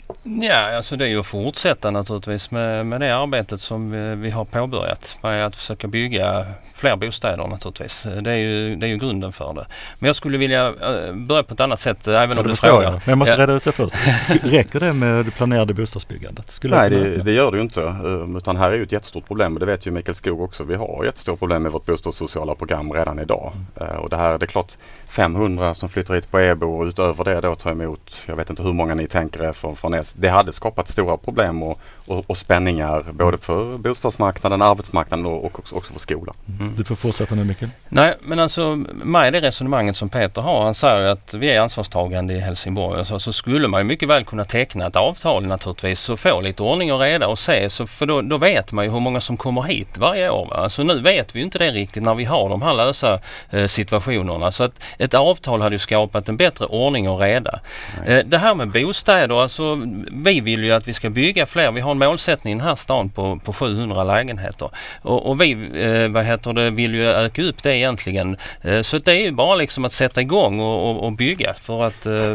Ja, alltså det är ju att fortsätta naturligtvis med, med det arbetet som vi, vi har påbörjat. Med att försöka bygga fler bostäder naturligtvis. Det är ju, det är ju grunden för det. Men jag skulle vilja uh, börja på ett annat sätt, även ja, om du frågar. Jag. Men jag måste ja. reda ut det först. Räcker det med det planerade bostadsbyggandet? Skulle Nej, det, det gör det ju inte. Uh, utan här är ju ett jättestort problem. Och det vet ju Mikael Skog också. Vi har jättestort problem med vårt bostadssociala program redan idag. Uh, och det här, det är klart femhundra som flyttar hit på E B O och utöver det då tar emot, jag vet inte hur många ni tänker er från, från S. Det hade skapat stora problem och, och, och spänningar både för bostadsmarknaden, arbetsmarknaden och, och också, också för skolan. Mm. Du får fortsätta nu, Mikael. Nej, men alltså med det resonemanget som Peter har, han säger att vi är ansvarstagande i Helsingborg. Alltså, så skulle man ju mycket väl kunna teckna ett avtal naturligtvis och få lite ordning och reda och se, så, för då, då vet man ju hur många som kommer hit varje år. Va? Alltså nu vet vi ju inte det riktigt när vi har de här lösa eh, situationerna. Så att ett avtal hade ju skapat en bättre ordning och reda. Eh, det här med bostäder, alltså vi vill ju att vi ska bygga fler. Vi har en målsättning i den här stan på, på sjuhundra lägenheter. Och, och vi eh, vad heter det, vill ju öka upp det egentligen. Eh, så det är ju bara liksom att sätta igång och, och, och bygga för att eh,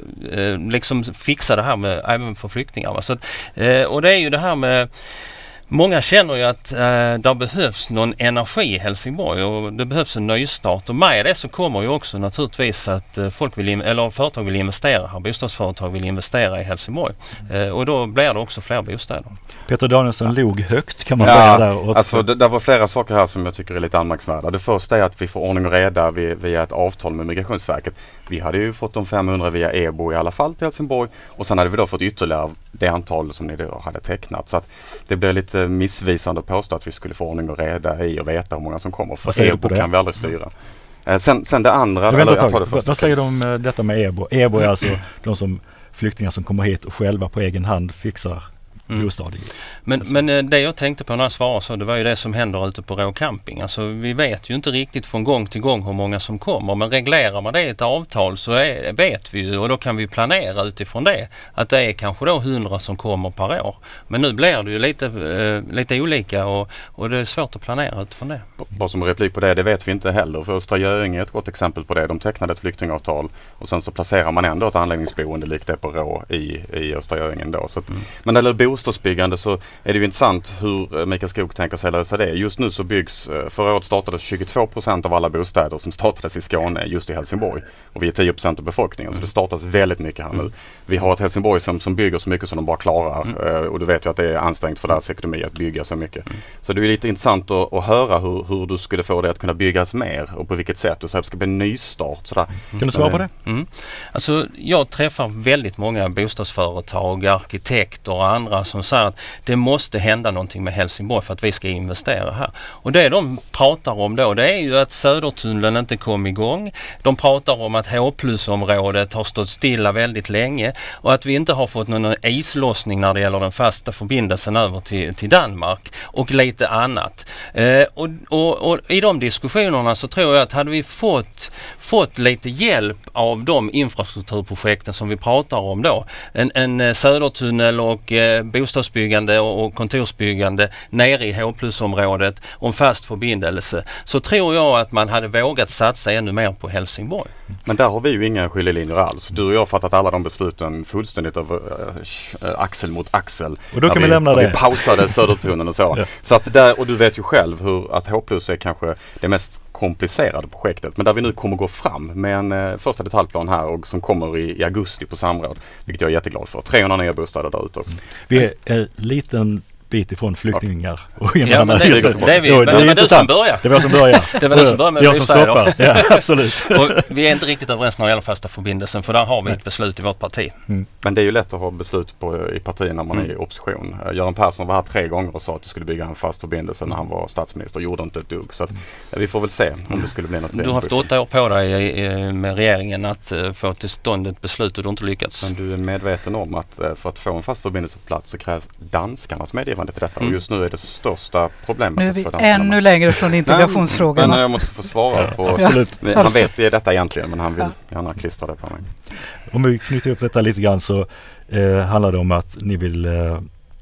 eh, liksom fixa det här med, även för flyktingar. Va? Så att, eh, och det är ju det här med många känner ju att eh, det behövs någon energi i Helsingborg och det behövs en nystart. Och med det så kommer ju också naturligtvis att eh, folk vill, eller företag vill investera här. Bostadsföretag vill investera i Helsingborg. Eh, och då blir det också fler bostäder. Peter Danielsson ja. log högt kan man ja, säga där. Alltså det, det var flera saker här som jag tycker är lite anmärkningsvärda. Det första är att vi får ordning och reda via, via ett avtal med Migrationsverket. Vi hade ju fått de femhundra via E B O i alla fall till Helsingborg och sen hade vi då fått ytterligare det antal som ni då hade tecknat. Så att det blir lite missvisande att påstå att vi skulle få ordning och reda i och veta hur många som kommer. För E B O kan vi aldrig styra. Eh, sen, sen det andra... Eller, jag tar det först. Vad säger du om uh, detta med E B O? E B O är alltså de som flyktingar som kommer hit och själva på egen hand fixar mm. bostad. Men, men det jag tänkte på när jag svarade så, det var ju det som händer ute på Rå camping. Alltså vi vet ju inte riktigt från gång till gång hur många som kommer, men reglerar man det i ett avtal så är, vet vi ju, och då kan vi planera utifrån det, att det är kanske då hundra som kommer per år. Men nu blir det ju lite, eh, lite olika och, och det är svårt att planera utifrån det. Bara som replik på det, det vet vi inte heller. För Östra Göinge är ett gott exempel på det. De tecknade ett flyktingavtal och sen så placerar man ändå ett anläggningsboende likt det på Rå i, i Östra Göinge då. Så att, mm. Men när det gäller bostadsbyggande så är det ju intressant hur Mikael Skog tänker sig lösa det. Just nu så byggs, förra året startades tjugotvå procent av alla bostäder som startades i Skåne just i Helsingborg. Och vi är tio procent av befolkningen, så det startas väldigt mycket här nu. Vi har ett Helsingborg som, som bygger så mycket som de bara klarar. Mm. Och du vet ju att det är ansträngt för deras ekonomi att bygga så mycket. Mm. Så det är lite intressant att, att höra hur, hur du skulle få det att kunna byggas mer och på vilket sätt. Du säger att det ska bli en nystart. Sådär. Kan du svara på det? Mm. Alltså, jag träffar väldigt många bostadsföretag, arkitekter och andra som säger att det måste hända någonting med Helsingborg för att vi ska investera här. Och det de pratar om då, det är ju att Södertunneln inte kom igång. De pratar om att H plus-området har stått stilla väldigt länge och att vi inte har fått någon islossning när det gäller den fasta förbindelsen över till, till Danmark och lite annat. Eh, och, och, och i de diskussionerna så tror jag att hade vi fått, fått lite hjälp av de infrastrukturprojekten som vi pratar om då, en, en Södertunnel och eh, bostadsbyggande och, och kontorsbyggande nere i H plus-området och en fast förbindelse, så tror jag att man hade vågat satsa ännu mer på Helsingborg. Men där har vi ju inga skiljelinjer alls. Du och jag har fattat alla de besluten fullständigt över äh, axel mot axel. Och då kan vi, vi lämna det. Vi pausade Södertunneln och så. Ja. Så att där, och du vet ju själv hur att H plus är kanske det mest komplicerade projektet. Men där vi nu kommer gå fram med en eh, första detaljplan här och som kommer i, i augusti på samråd. Vilket jag är jätteglad för. trehundra nya bostäder där ute också. Vi är en liten bit ifrån flyktingar och ja, men det, det, det, det är vi. Jo, det, det är det som börjar. Det var som börjar. Det var det som börjar med jag som stoppar. Ja, absolut. Och vi är inte riktigt överens när det gäller fasta förbindelsen, för där har vi ett beslut i vårt parti. Mm. Men det är ju lätt att ha beslut på, i partiet när man mm. är i opposition. Göran Persson var här tre gånger och sa att du skulle bygga en fast förbindelse när han var statsminister och gjorde inte ett dugg. Så att, vi får väl se om det skulle bli något. Du har haft åtta år på dig med regeringen att uh, få till stånd ett beslut och du har inte lyckats. Men du är medveten om att uh, för att få en fast förbindelse på plats så krävs danskarnas medgivande till detta. Mm. Och just nu är det största problemet. Nu är vi ännu längre från integrationsfrågan. Men jag måste få svara på... Absolut. Han vet ju detta egentligen, men han vill gärna klistra det på mig. Om vi knyter upp detta lite grann så eh, handlar det om att ni vill eh,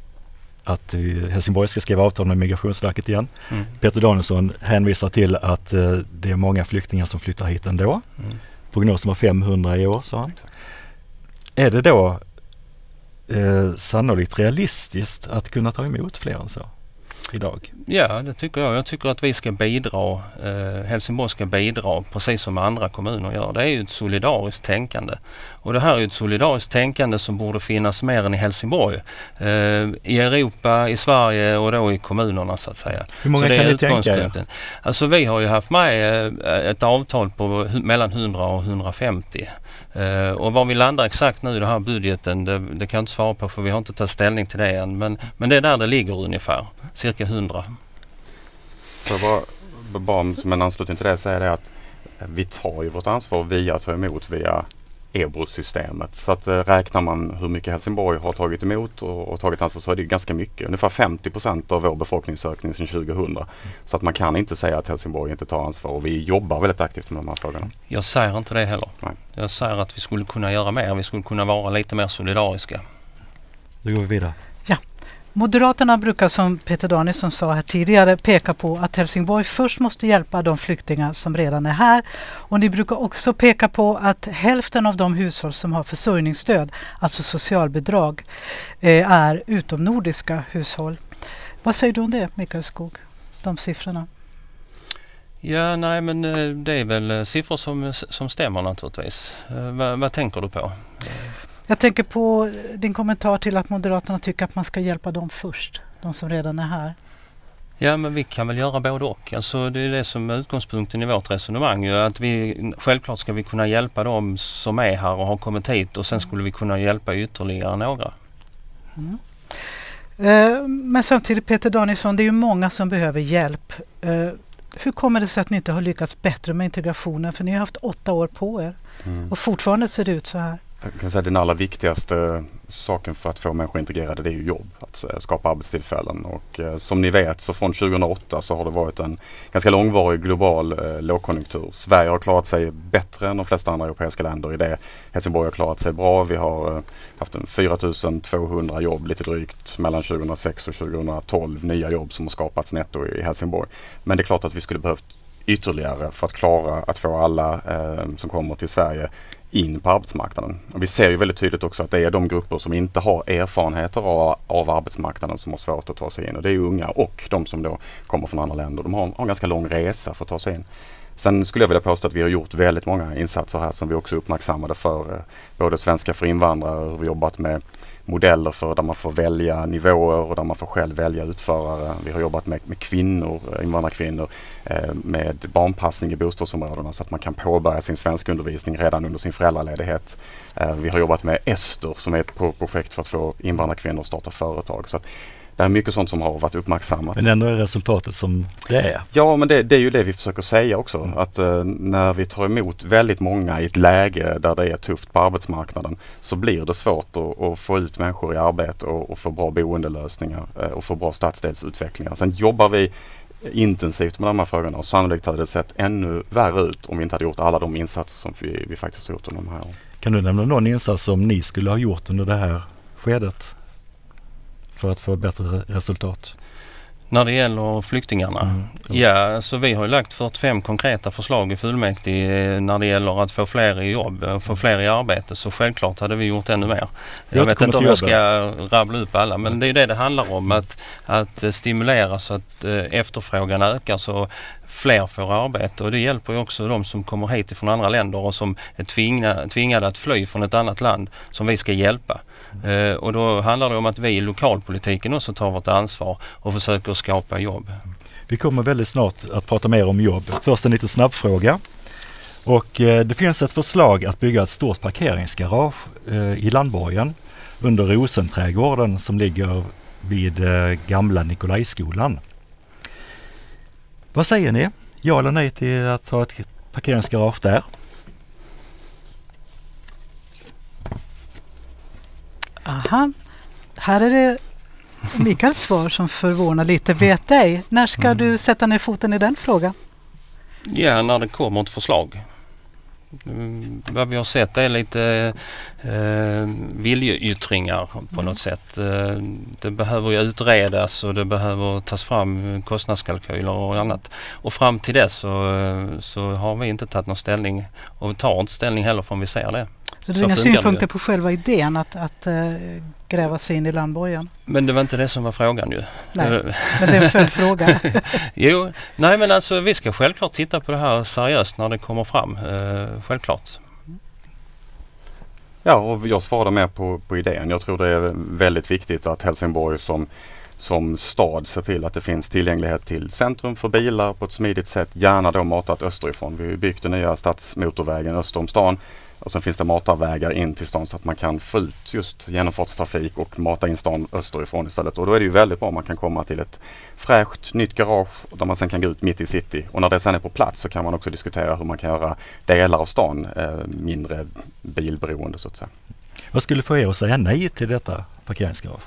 att Helsingborg ska skriva avtal med Migrationsverket igen. Mm. Peter Danielsson hänvisar till att eh, det är många flyktingar som flyttar hit ändå. Mm. Prognosen var femhundra i år, sa han. Exakt. Är det då eh, sannolikt realistiskt att kunna ta emot fler än så idag? Ja, det tycker jag. Jag tycker att vi ska bidra, eh, Helsingborg ska bidra precis som andra kommuner gör. Det är ju ett solidariskt tänkande. Och det här är ju ett solidariskt tänkande som borde finnas mer än i Helsingborg. Eh, I Europa, i Sverige och då i kommunerna så att säga. Hur många så det kan är ni tänka er? Alltså vi har ju haft med eh, ett avtal på hu- mellan hundra och hundrafemtio. Uh, och var vi landar exakt nu i den här budgeten, det, det kan jag inte svara på för vi har inte tagit ställning till det än. Men, men det är där det ligger ungefär, cirka hundra. För bara, bara som en anslutning till det säger det att vi tar ju vårt ansvar via att ta emot via E B R O-systemet. Så att, äh, räknar man hur mycket Helsingborg har tagit emot och, och tagit ansvar så är det ganska mycket. Ungefär femtio procent av vår befolkningsökning sedan tjugohundra. Mm. Så att man kan inte säga att Helsingborg inte tar ansvar och vi jobbar väldigt aktivt med de här frågorna. Jag säger inte det heller. Nej. Jag säger att vi skulle kunna göra mer. Vi skulle kunna vara lite mer solidariska. Då går vi vidare. Ja. Moderaterna brukar, som Peter Danielsson sa här tidigare, peka på att Helsingborg först måste hjälpa de flyktingar som redan är här. Och ni brukar också peka på att hälften av de hushåll som har försörjningsstöd, alltså socialbidrag, eh, är utomnordiska hushåll. Vad säger du om det, Mikael Skog? De siffrorna? Ja, nej men det är väl siffror som, som stämmer naturligtvis. Eh, vad, vad tänker du på? Jag tänker på din kommentar till att Moderaterna tycker att man ska hjälpa dem först, de som redan är här. Ja, men vi kan väl göra både och. Alltså det är det som är utgångspunkten i vårt resonemang. Ju, att vi, självklart ska vi kunna hjälpa dem som är här och har kommit hit och sen skulle vi kunna hjälpa ytterligare några. Mm. Eh, men samtidigt Peter Danielsson, det är ju många som behöver hjälp. Eh, hur kommer det sig att ni inte har lyckats bättre med integrationen? För ni har haft åtta år på er mm. och fortfarande ser det ut så här. Jag kan säga att den allra viktigaste saken för att få människor integrerade, det är ju jobb, att skapa arbetstillfällen. Och eh, som ni vet så från tjugohundraåtta så har det varit en ganska långvarig global eh, lågkonjunktur. Sverige har klarat sig bättre än de flesta andra europeiska länder i det. Helsingborg har klarat sig bra. Vi har eh, haft en fyra tusen tvåhundra jobb, lite drygt, mellan tjugohundrasex och tjugohundratolv nya jobb som har skapats netto i Helsingborg. Men det är klart att vi skulle behövt ytterligare för att klara att få alla eh, som kommer till Sverige in på arbetsmarknaden. Och vi ser ju väldigt tydligt också att det är de grupper som inte har erfarenheter av, av arbetsmarknaden som har svårt att ta sig in. Och det är ju unga och de som då kommer från andra länder. De har, har en ganska lång resa för att ta sig in. Sen skulle jag vilja påstå att vi har gjort väldigt många insatser här som vi också uppmärksammade för eh, både svenska för invandrare. Vi har jobbat med modeller för där man får välja nivåer och där man får själv välja utförare. Vi har jobbat med, med kvinnor, invandrarkvinnor, eh, med barnpassning i bostadsområdena så att man kan påbörja sin svenskundervisning redan under sin föräldraledighet. Eh, vi har jobbat med Ester som är ett pro- projekt för att få invandrarkvinnor att starta företag. Så att det är mycket sånt som har varit uppmärksammat. Men ändå är resultatet som det är. Ja, men det, det är ju det vi försöker säga också. Mm. Att uh, när vi tar emot väldigt många i ett läge där det är tufft på arbetsmarknaden så blir det svårt att, att få ut människor i arbete och, och få bra boendelösningar uh, och få bra stadsdelsutvecklingar. Sen jobbar vi intensivt med de här frågorna och sannolikt hade det sett ännu värre ut om vi inte hade gjort alla de insatser som vi, vi faktiskt har gjort under de här åren. Kan du nämna någon insats som ni skulle ha gjort under det här skedet för att få bättre resultat? När det gäller flyktingarna? Mm, ja, så vi har ju lagt fyrtiofem konkreta förslag i fullmäktige när det gäller att få fler i jobb, få fler i arbete. Så självklart hade vi gjort ännu mer. Jag, jag vet inte om jag ska rabbla upp alla, men det är det det handlar om. Att, att stimulera så att eh, efterfrågan ökar så fler får arbete. Och det hjälper ju också de som kommer hit från andra länder och som är tvingade, tvingade att fly från ett annat land som vi ska hjälpa. Uh, och då handlar det om att vi i lokalpolitiken också tar vårt ansvar och försöker skapa jobb. Vi kommer väldigt snart att prata mer om jobb. Först en liten snabbfråga. Och uh, det finns ett förslag att bygga ett stort parkeringsgarage uh, i Landborgen under Rosenträdgården som ligger vid uh, gamla Nikolajskolan. Vad säger ni? Ja eller nej till att ha ett parkeringsgarage där? Aha, här är det Mikaels svar som förvånar lite. Vet dig, när ska mm. du sätta ner foten i den frågan? Ja, när det kommer ett förslag. Mm, vad vi har sett är lite eh, viljeyttringar på mm. något sätt. Eh, det behöver ju utredas och det behöver tas fram kostnadskalkyler och annat. Och fram till dess så, så har vi inte tagit någon ställning och vi tar inte ställning heller förrän vi ser det. Så du har inga synpunkter på själva idén att, att äh, gräva sig in i landborgen? Men det var inte det som var frågan ju. Nej, men det är en följdfråga. Jo, nej men alltså vi ska självklart titta på det här seriöst när det kommer fram. Uh, självklart. Ja, och jag svarar med på, på idén. Jag tror det är väldigt viktigt att Helsingborg som, som stad ser till att det finns tillgänglighet till centrum för bilar på ett smidigt sätt. Gärna då matat österifrån. Vi har ju byggt den nya stadsmotorvägen öster om stan. Och sen finns det matarvägar in till stan så att man kan få ut just genomfartstrafik och mata in stan österifrån istället. Och då är det ju väldigt bra om man kan komma till ett fräscht nytt garage där man sen kan gå ut mitt i city. Och när det sen är på plats så kan man också diskutera hur man kan göra delar av stan eh, mindre bilberoende så att säga. Vad skulle få er att säga nej till detta parkeringsgarage?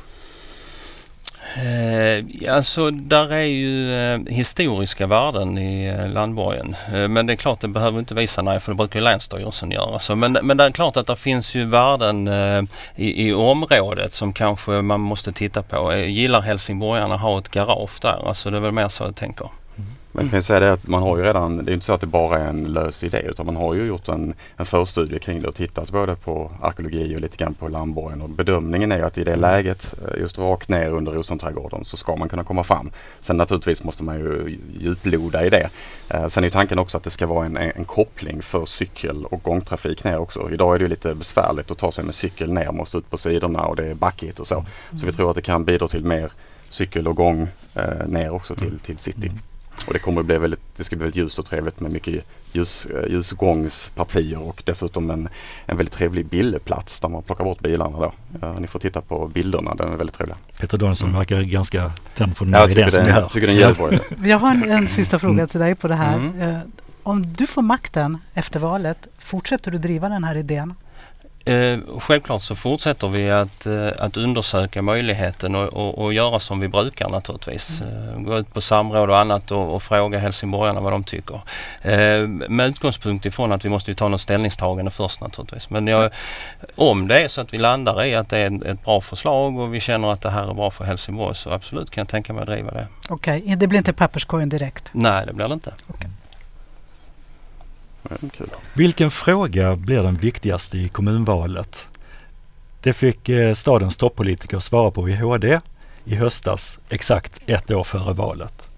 Eh, alltså där är ju eh, historiska värden i eh, landborgen. Eh, men det är klart det behöver inte visa nej för det brukar ju Länsstyrelsen göra. Alltså, men, men det är klart att det finns ju värden eh, i, i området som kanske man måste titta på. Eh, gillar helsingborgarna ha ett garage där? Alltså det är väl mer så jag tänker. Man kan ju säga det att man har ju redan, det är inte så att det bara är en lös idé utan man har ju gjort en, en förstudie kring det och tittat både på arkeologi och lite grann på landborgen och bedömningen är att i det läget just rakt ner under Rosenträdgården så ska man kunna komma fram. Sen naturligtvis måste man ju djuploda i det. Eh, sen är ju tanken också att det ska vara en, en, en koppling för cykel och gångtrafik ner också. Idag är det ju lite besvärligt att ta sig med cykel ner, måste ut på sidorna och det är backigt och så. Så vi tror att det kan bidra till mer cykel och gång eh, ner också till, till city. Och det kommer att bli väldigt, det ska bli väldigt ljust och trevligt med mycket ljus, ljusgångspartier och dessutom en, en väldigt trevlig bildplats där man plockar bort bilarna då. Uh, ni får titta på bilderna, den är väldigt trevliga. Peter Danielsson mm. verkar ganska tänd på den här här idén som det här. Jag tycker den gäller på det. Jag har en, en sista fråga till dig på det här. Mm. Uh, om du får makten efter valet, fortsätter du driva den här idén? Eh, självklart så fortsätter vi att, eh, att undersöka möjligheten och, och, och göra som vi brukar naturligtvis. Mm. Eh, gå ut på samråd och annat och, och fråga helsingborgarna vad de tycker. Eh, med utgångspunkt ifrån att vi måste ju ta något ställningstagande först naturligtvis. Men jag, om det är så att vi landar i att det är ett, ett bra förslag och vi känner att det här är bra för Helsingborg så absolut kan jag tänka mig att driva det. Okej, okay. Det blir inte papperskorgen direkt? Nej, det blir det inte. Okay. Kul. Vilken fråga blir den viktigaste i kommunvalet? Det fick eh, stadens toppolitiker svara på i H D i höstas, exakt ett år före valet.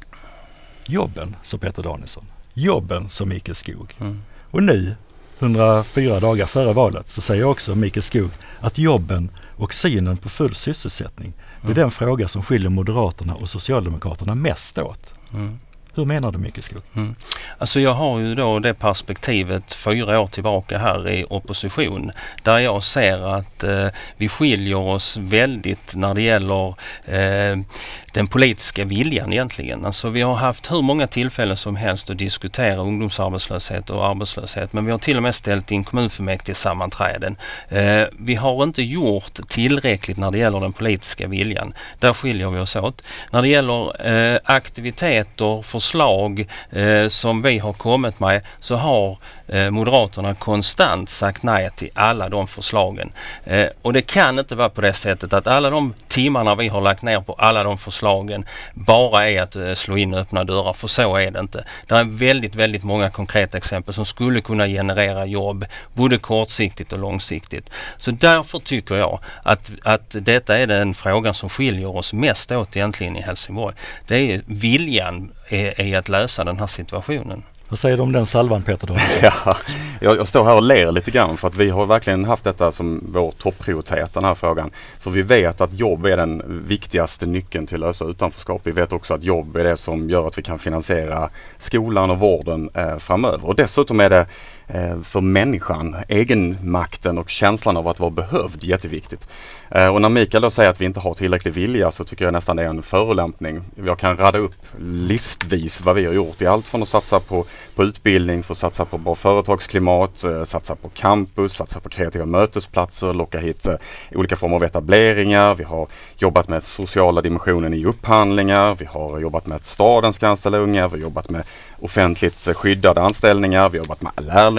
Jobben, sa Peter Danielsson. Jobben, sa Mikael Skog. Mm. Och nu, hundrafyra dagar före valet, så säger också Mikael Skog att jobben och synen på full sysselsättning mm. är den fråga som skiljer Moderaterna och Socialdemokraterna mest åt. Mm. Hur menar du, Mikael Skog? Mm. Alltså jag har ju då det perspektivet fyra år tillbaka här i opposition där jag ser att eh, vi skiljer oss väldigt när det gäller eh, den politiska viljan egentligen. Alltså vi har haft hur många tillfällen som helst att diskutera ungdomsarbetslöshet och arbetslöshet men vi har till och med ställt in kommunfullmäktige sammanträden. Eh, vi har inte gjort tillräckligt när det gäller den politiska viljan. Där skiljer vi oss åt. När det gäller eh, aktiviteter, förslag eh, som vi har kommit med så har eh, Moderaterna konstant sagt nej till alla de förslagen. Eh, och det kan inte vara på det sättet att alla de timmarna vi har lagt ner på alla de förslagen bara är att eh, slå in öppna dörrar, för så är det inte. Det är väldigt, väldigt många konkreta exempel som skulle kunna generera jobb både kortsiktigt och långsiktigt. Så därför tycker jag att, att detta är den frågan som skiljer oss mest åt egentligen i Helsingborg. Det är viljan är, är att lösa den här situationen. Vad säger du om den salvan, Peter? Då? Ja, jag, jag står här och ler lite grann för att vi har verkligen haft detta som vår topprioritet, den här frågan. För vi vet att jobb är den viktigaste nyckeln till att lösa utanförskap. Vi vet också att jobb är det som gör att vi kan finansiera skolan och vården eh, framöver. Och dessutom är det eh, för människan, egenmakten och känslan av att vara behövd jätteviktigt. Eh, och när Mikael då säger att vi inte har tillräcklig vilja så tycker jag nästan det är en förolämpning. Jag kan rada upp listvis vad vi har gjort i allt från att satsa på på utbildning, för att satsa på bra företagsklimat, eh, satsa på campus, satsa på kreativa mötesplatser, locka hit eh, olika former av etableringar. Vi har jobbat med sociala dimensionen i upphandlingar. Vi har jobbat med att staden ska anställa unga. Vi har jobbat med offentligt eh, skyddade anställningar. Vi har jobbat med lärling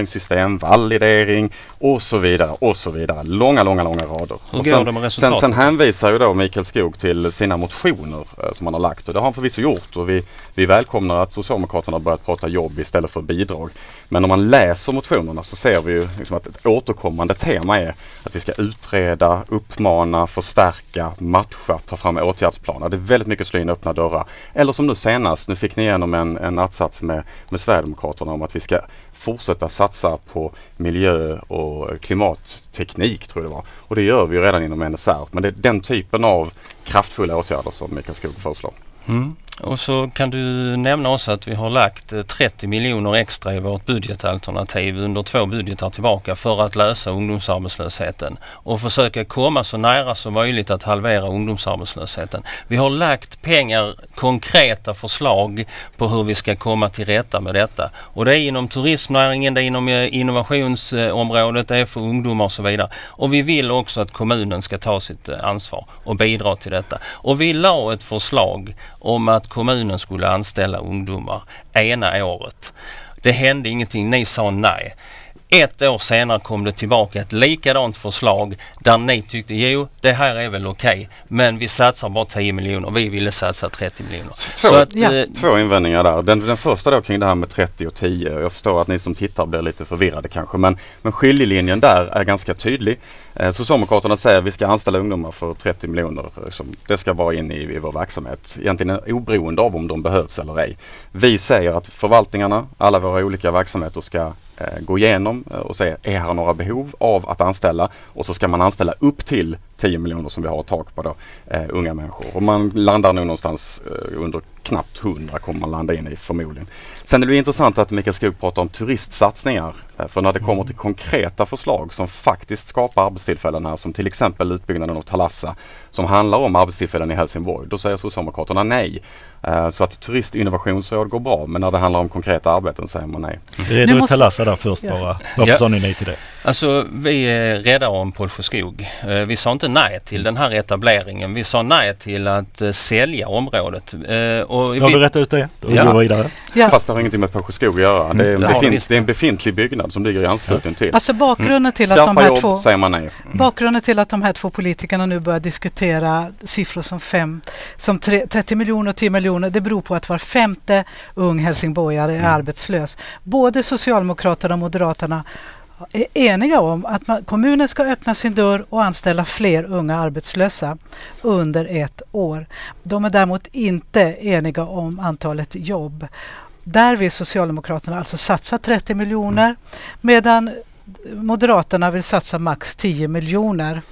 upphandlingssystem, validering och så vidare och så vidare. Långa, långa, långa rader. Hur och går sen, det med sen, resultatet? sen hänvisar ju då Mikael Skog till sina motioner eh, som han har lagt, och det har han förvisso gjort, och vi, vi välkomnar att Socialdemokraterna har börjat prata jobb istället för bidrag. Men om man läser motionerna så ser vi ju liksom att ett återkommande tema är att vi ska utreda, uppmana, förstärka, matcha, ta fram åtgärdsplaner. Det är väldigt mycket slå in öppna dörrar. Eller som nu senast, nu fick ni igenom en, en atsats med, med Sverigedemokraterna om att vi ska fortsätta satsa på miljö- och klimatteknik, tror jag det var. Och det gör vi ju redan inom N S R. Men det är den typen av kraftfulla åtgärder som Mikael Skog föreslår. Mm. Och så kan du nämna också att vi har lagt trettio miljoner extra i vårt budgetalternativ under två budgetar tillbaka för att lösa ungdomsarbetslösheten och försöka komma så nära som möjligt att halvera ungdomsarbetslösheten. Vi har lagt pengar, konkreta förslag på hur vi ska komma till rätta med detta. Och det är inom turismnäringen, det är inom innovationsområdet, det är för ungdomar och så vidare. Och vi vill också att kommunen ska ta sitt ansvar och bidra till detta. Och vi la ett förslag om att kommunen skulle anställa ungdomar ena året. Det hände ingenting, ni sa nej. Ett år senare kom det tillbaka ett likadant förslag där ni tyckte, jo, det här är väl okej, okay, men vi satsar bara tio miljoner, vi ville satsa trettio miljoner. Två, Så att, ja. eh, Två invändningar där. Den, den första då kring det här med trettio och tio. Jag förstår att ni som tittar blir lite förvirrade kanske, men, men skiljelinjen där är ganska tydlig. Eh, Socialdemokraterna säger att vi ska anställa ungdomar för trettio miljoner. Liksom, det ska vara in i, i vår verksamhet. Egentligen oberoende av om de behövs eller ej. Vi säger att förvaltningarna, alla våra olika verksamheter ska gå igenom och se, är här några behov av att anställa, och så ska man anställa upp till tio miljoner som vi har ett tak på då, eh, unga människor. Och man landar nu någonstans eh, under knappt hundra kommer man landa in i förmodligen. Sen är det intressant att Mikael Skog pratar om turistsatsningar, eh, för när det kommer till konkreta förslag som faktiskt skapar arbetstillfällen här, som till exempel utbyggnaden av Thalassa, som handlar om arbetstillfällen i Helsingborg, då säger Socialdemokraterna nej. Uh, så att turistinnovationsråd går bra, men när det handlar om konkreta arbeten säger man nej. Mm. Du måste... Thalassa där först ja. bara. Varför ja. sa ni nej till det? Alltså, vi är rädda om Pålsjöskog. Uh, vi sa inte nej till den här etableringen. Vi sa nej till att uh, sälja området. Uh, och ja, vi rätt ut det. Då ja. går vi vidare. Ja. Fast det har ingenting med Pålsjöskog att göra. Mm. Det, är en befint, det, det är en befintlig byggnad som ligger i anslutning till. Alltså bakgrunden mm. till att de här jobb, två säger man nej. Bakgrunden till att de här två politikerna nu börjar diskutera siffror som fem, som tre, trettio miljoner och tio miljoner, det beror på att var femte ung helsingborgare är mm. arbetslös. Både Socialdemokraterna och Moderaterna är eniga om att man, kommunen ska öppna sin dörr och anställa fler unga arbetslösa under ett år. De är däremot inte eniga om antalet jobb. Där vill Socialdemokraterna alltså satsa trettio miljoner mm. medan Moderaterna vill satsa max tio miljoner.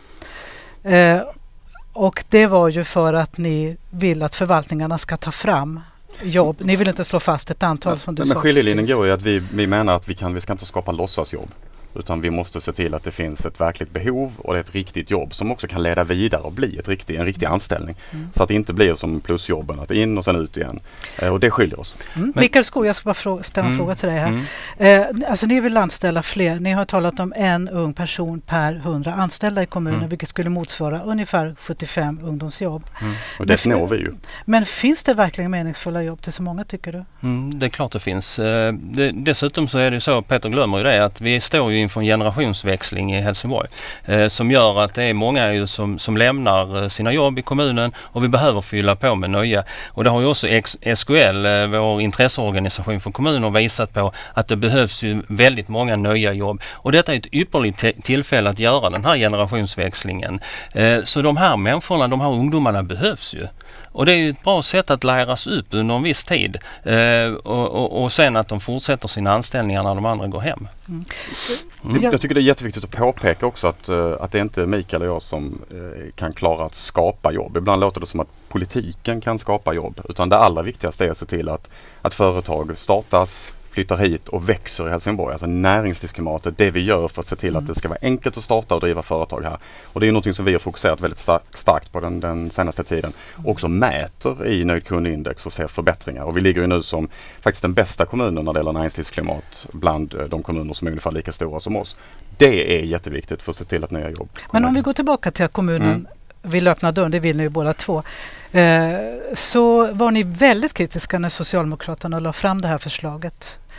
Eh, och det var ju för att ni vill att förvaltningarna ska ta fram jobb. Ni vill inte slå fast ett antal som du men sa. Men skiljelinjen går ju att vi, vi menar att vi, kan, vi ska inte skapa låtsasjobb. Utan vi måste se till att det finns ett verkligt behov och ett riktigt jobb som också kan leda vidare och bli ett riktigt, en riktig anställning. Mm. Så att det inte blir som plusjobben, att in och sen ut igen. Eh, och det skiljer oss. Mm. Mikael Skog, jag ska bara fråga, ställa en mm. fråga till dig här. Mm. Eh, alltså ni vill anställa fler. Ni har talat om en ung person per hundra anställda i kommunen, mm. vilket skulle motsvara ungefär sjuttiofem ungdomsjobb. Mm. Och det når vi ju. Men finns det verkligen meningsfulla jobb till så många, tycker du? Mm, det är klart det finns. Eh, det, dessutom så är det så, Peter glömmer ju det, att vi står ju inför en generationsväxling i Helsingborg eh, som gör att det är många ju som, som lämnar eh, sina jobb i kommunen, och vi behöver fylla på med nya. Och det har ju också S K L, eh, vår intresseorganisation för kommuner, visat på att det behövs ju väldigt många nya jobb. Och detta är ett ypperligt te- tillfälle att göra den här generationsväxlingen. Eh, så de här människorna, de här ungdomarna behövs ju. Och det är ju ett bra sätt att läras upp under en viss tid eh, och, och, och sen att de fortsätter sina anställningar när de andra går hem. Mm. Mm. Jag tycker det är jätteviktigt att påpeka också att, uh, att det inte är Mikael och jag som uh, kan klara att skapa jobb. Ibland låter det som att politiken kan skapa jobb, utan det allra viktigaste är att se till att, att företag startas, flyttar hit och växer i Helsingborg. Alltså näringslivsklimatet, det vi gör för att se till mm. att det ska vara enkelt att starta och driva företag här. Och det är något som vi har fokuserat väldigt stark, starkt på den, den senaste tiden. Mm. Också mäter i nöjd kundindex och ser förbättringar. Och vi ligger ju nu som faktiskt den bästa kommunen när det gäller näringslivsklimat bland de kommuner som är ungefär lika stora som oss. Det är jätteviktigt för att se till att nya jobb kommer. Men om vi går tillbaka till att kommunen mm. vill öppna dörren, det vill ni ju båda två. Eh, så var ni väldigt kritiska när Socialdemokraterna la fram det här förslaget.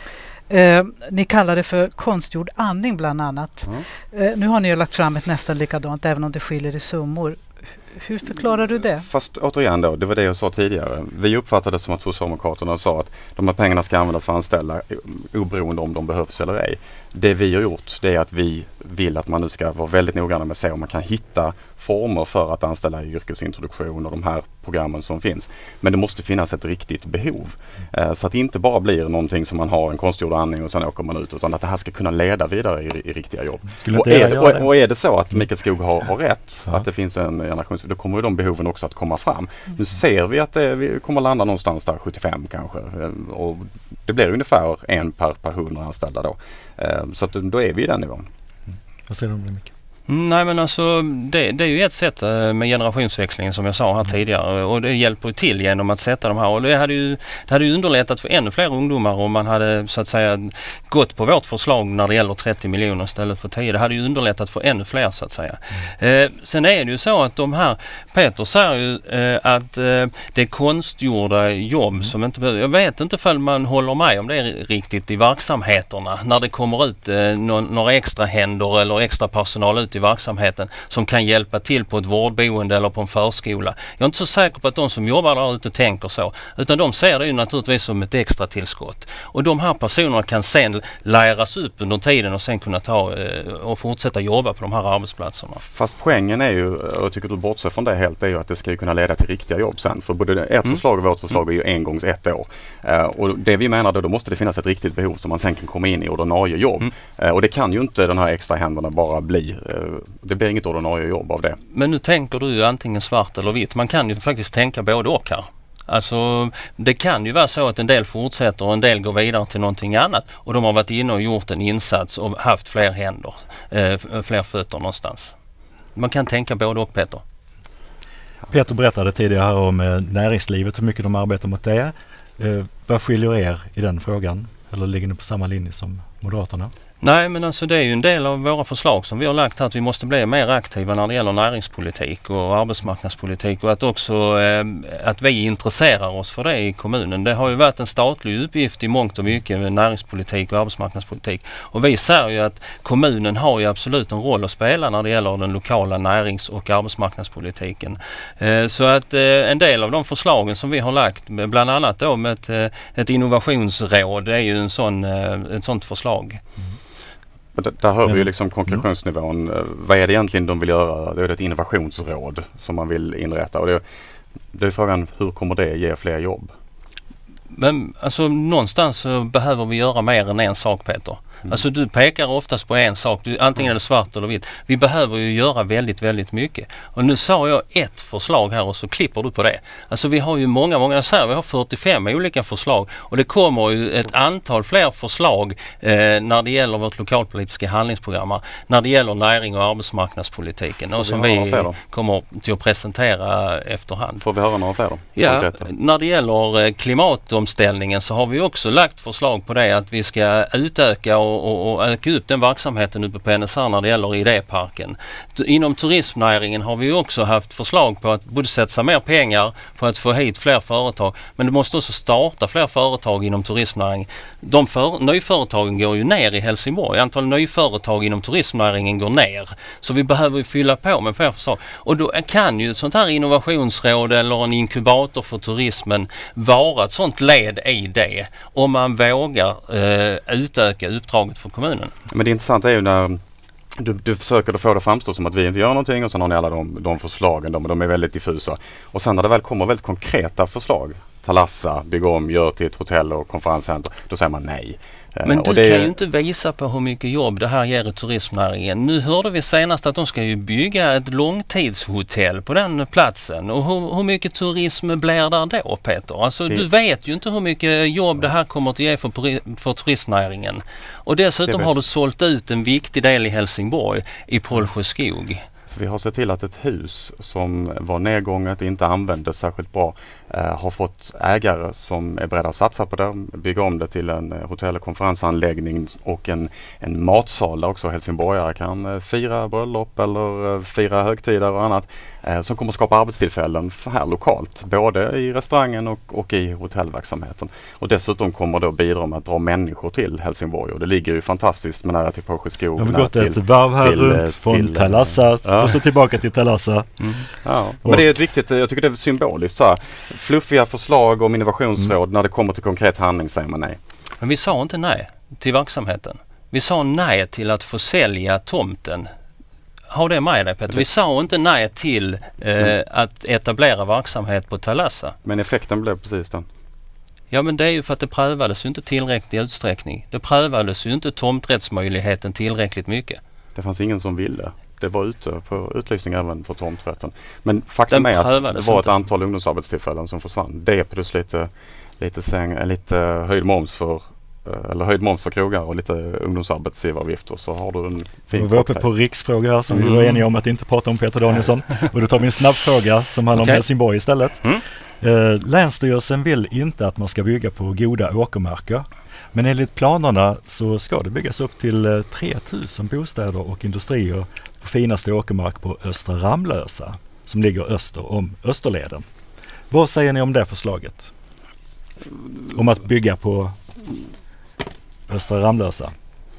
Eh, ni kallar det för konstgjord andning bland annat. Mm. Eh, nu har ni ju lagt fram ett nästan likadant även om det skiljer i summor. Hur förklarar du det? Fast återigen då, det var det jag sa tidigare. Vi uppfattade det som att Socialdemokraterna sa att de här pengarna ska användas för anställda oberoende om de behövs eller ej. Det vi har gjort, det är att vi vill att man nu ska vara väldigt noggranna med att se om man kan hitta former för att anställa i yrkesintroduktion och de här programmen som finns. Men det måste finnas ett riktigt behov. Eh, så att det inte bara blir någonting som man har en konstgjord andning och sen åker man ut, utan att det här ska kunna leda vidare i, i riktiga jobb. Och är, det, och, och är det så att Mikael Skog har, har rätt, ja. Att det finns en generation, då kommer ju de behoven också att komma fram. Mm. Nu ser vi att det, vi kommer landa någonstans där sjuttiofem kanske. Och det blir ungefär en per, per hundra anställda då. Eh, så att då är vi i den nivån. Mm. Vad säger du om det, Mikael? Mm, nej men alltså det, det är ju ett sätt med generationsväxlingen som jag sa här tidigare, och det hjälper till genom att sätta de här, och det hade ju, det hade ju underlättat för ännu fler ungdomar om man hade så att säga gått på vårt förslag när det gäller trettio miljoner istället för tio. Det hade ju underlättat för ännu fler så att säga. Mm. Eh, sen är det ju så att de här, Peter säger ju eh, att eh, det är konstgjorda jobb mm. som inte behöver, jag vet inte ifall man håller med om det är riktigt i verksamheterna när det kommer ut eh, no, några extra händer eller extra personal ut i verksamheten som kan hjälpa till på ett vårdboende eller på en förskola. Jag är inte så säker på att de som jobbar där ute tänker så, utan de ser det ju naturligtvis som ett extra tillskott. Och de här personerna kan sen läras upp under tiden och sen kunna ta eh, och fortsätta jobba på de här arbetsplatserna. Fast poängen är ju, och jag tycker du bortser från det helt, är ju att det ska ju kunna leda till riktiga jobb sen. För både ert mm. förslag och vårt förslag är ju en gångs ett år. Uh, och det vi menar då, då måste det finnas ett riktigt behov som man sen kan komma in i ordinarie jobb. Mm. Uh, och det kan ju inte den här extra händerna bara bli. Uh, det blir inget ordinarie jobb av det. Men nu tänker du ju antingen svart eller vitt. Man kan ju faktiskt tänka både och här. Alltså det kan ju vara så att en del fortsätter och en del går vidare till någonting annat, och de har varit inne och gjort en insats och haft fler händer, uh, fler fötter någonstans. Man kan tänka både och, Peter. Peter berättade tidigare om eh, näringslivet, hur mycket de arbetar mot det. Eh, vad skiljer er i den frågan? Eller ligger ni på samma linje som Moderaterna? Nej, men alltså det är ju en del av våra förslag som vi har lagt här, att vi måste bli mer aktiva när det gäller näringspolitik och arbetsmarknadspolitik, och att också eh, att vi intresserar oss för det i kommunen. Det har ju varit en statlig uppgift i mångt och mycket med näringspolitik och arbetsmarknadspolitik, och vi ser ju att kommunen har ju absolut en roll att spela när det gäller den lokala närings- och arbetsmarknadspolitiken. Eh, så att eh, en del av de förslagen som vi har lagt, bland annat då med ett, eh, ett innovationsråd, är ju en sån, eh, ett sånt förslag. Mm. Men d- där hör vi ju liksom konkretionsnivån. Mm. Vad är det egentligen de vill göra? Det är ett innovationsråd som man vill inrätta. Och det, det är frågan, hur kommer det ge fler jobb? Men alltså någonstans så behöver vi göra mer än en sak, Peter. Mm. Alltså du pekar oftast på en sak, du, antingen är det svart eller vitt. Vi behöver ju göra väldigt, väldigt mycket. Och nu sa jag ett förslag här och så klipper du på det. Alltså vi har ju många, många, så här, vi har fyrtiofem olika förslag, och det kommer ju ett antal fler förslag eh, när det gäller vårt lokalpolitiska handlingsprogram, när det gäller näring- och arbetsmarknadspolitiken, och som vi kommer till att presentera efterhand. Får vi höra några fler då? Ja, när det gäller klimatomställningen så har vi också lagt förslag på det, att vi ska utöka och Och, och, och öka upp den verksamheten uppe på N S R när det gäller idéparken. Inom turismnäringen har vi också haft förslag på att både sätta mer pengar på att få hit fler företag, men det måste också starta fler företag inom turismnäringen. De för, nyföretagen går ju ner i Helsingborg. Antal nyföretag inom turismnäringen går ner. Så vi behöver ju fylla på med fler förslag. Och då kan ju ett sånt här innovationsråd eller en inkubator för turismen vara ett sånt led i det, om man vågar eh, utöka uppdrag för kommunen. Men det intressanta är ju när du, du försöker få det att framstå som att vi inte gör någonting, och sen har ni alla de, de förslagen, de, de är väldigt diffusa. Och sen när det väl kommer väldigt konkreta förslag, Talassa, bygga om, gör till ett hotell och konferenscenter, då säger man nej. Men och du det kan är... ju inte visa på hur mycket jobb det här ger i turismnäringen. Nu hörde vi senast att de ska ju bygga ett långtidshotell på den platsen. Och hur, hur mycket turism blir där då, Peter? Alltså det... du vet ju inte hur mycket jobb det här kommer att ge för, för turistnäringen. Och dessutom har du sålt ut en viktig del i Helsingborg, i Pålsjöskog. Så vi har sett till att ett hus som var nedgånget, inte användes särskilt bra, eh, har fått ägare som är beredda att satsa på det, bygga om det till en eh, hotell- och konferensanläggning och en, en matsal där också helsingborgare kan eh, fira bröllop eller eh, fira högtider och annat eh, som kommer skapa arbetstillfällen här lokalt, både i restaurangen och, och i hotellverksamheten. Och dessutom kommer då bidra med att dra människor till Helsingborg och det ligger ju fantastiskt med nära till Påskeskog. Vi har gått ett varv här till, runt från till, Thalassa ja. och så tillbaka till Thalassa. Mm. Ja. Men det är ett viktigt, jag tycker det är symboliskt så här. Fluffiga förslag om innovationsråd, mm. när det kommer till konkret handling säger man nej. Men vi sa inte nej till verksamheten. Vi sa nej till att få sälja tomten. Har det med dig, Peter? Vi sa inte nej till eh, mm. att etablera verksamhet på Thalassa. Men effekten blev precis den. Ja, men det är ju för att det prövades ju inte tillräcklig utsträckning. Det prövades ju inte tomträttsmöjligheten tillräckligt mycket. Det fanns ingen som ville. Det var ute på utlysning även för tomträtten. Men faktum Den är att det var inte. ett antal ungdomsarbetstillfällen som försvann. Det är plus lite, lite, säng, lite höjd moms för eller höjd moms för krogar och lite ungdomsarbetsgivaravgifter så har du en fin. Vi var uppe på riksfråga här som mm. vi var eniga om att inte prata om Peter Danielsson. Och då tar vi en snabb fråga som handlar okay. om Helsingborg istället. Mm. Eh, Länsstyrelsen vill inte att man ska bygga på goda åkermarker. Men enligt planerna så ska det byggas upp till eh, tre tusen bostäder och industrier på finaste åkermark på Östra Ramlösa som ligger öster om Österleden. Vad säger ni om det förslaget? Om att bygga på Östra Ramlösa.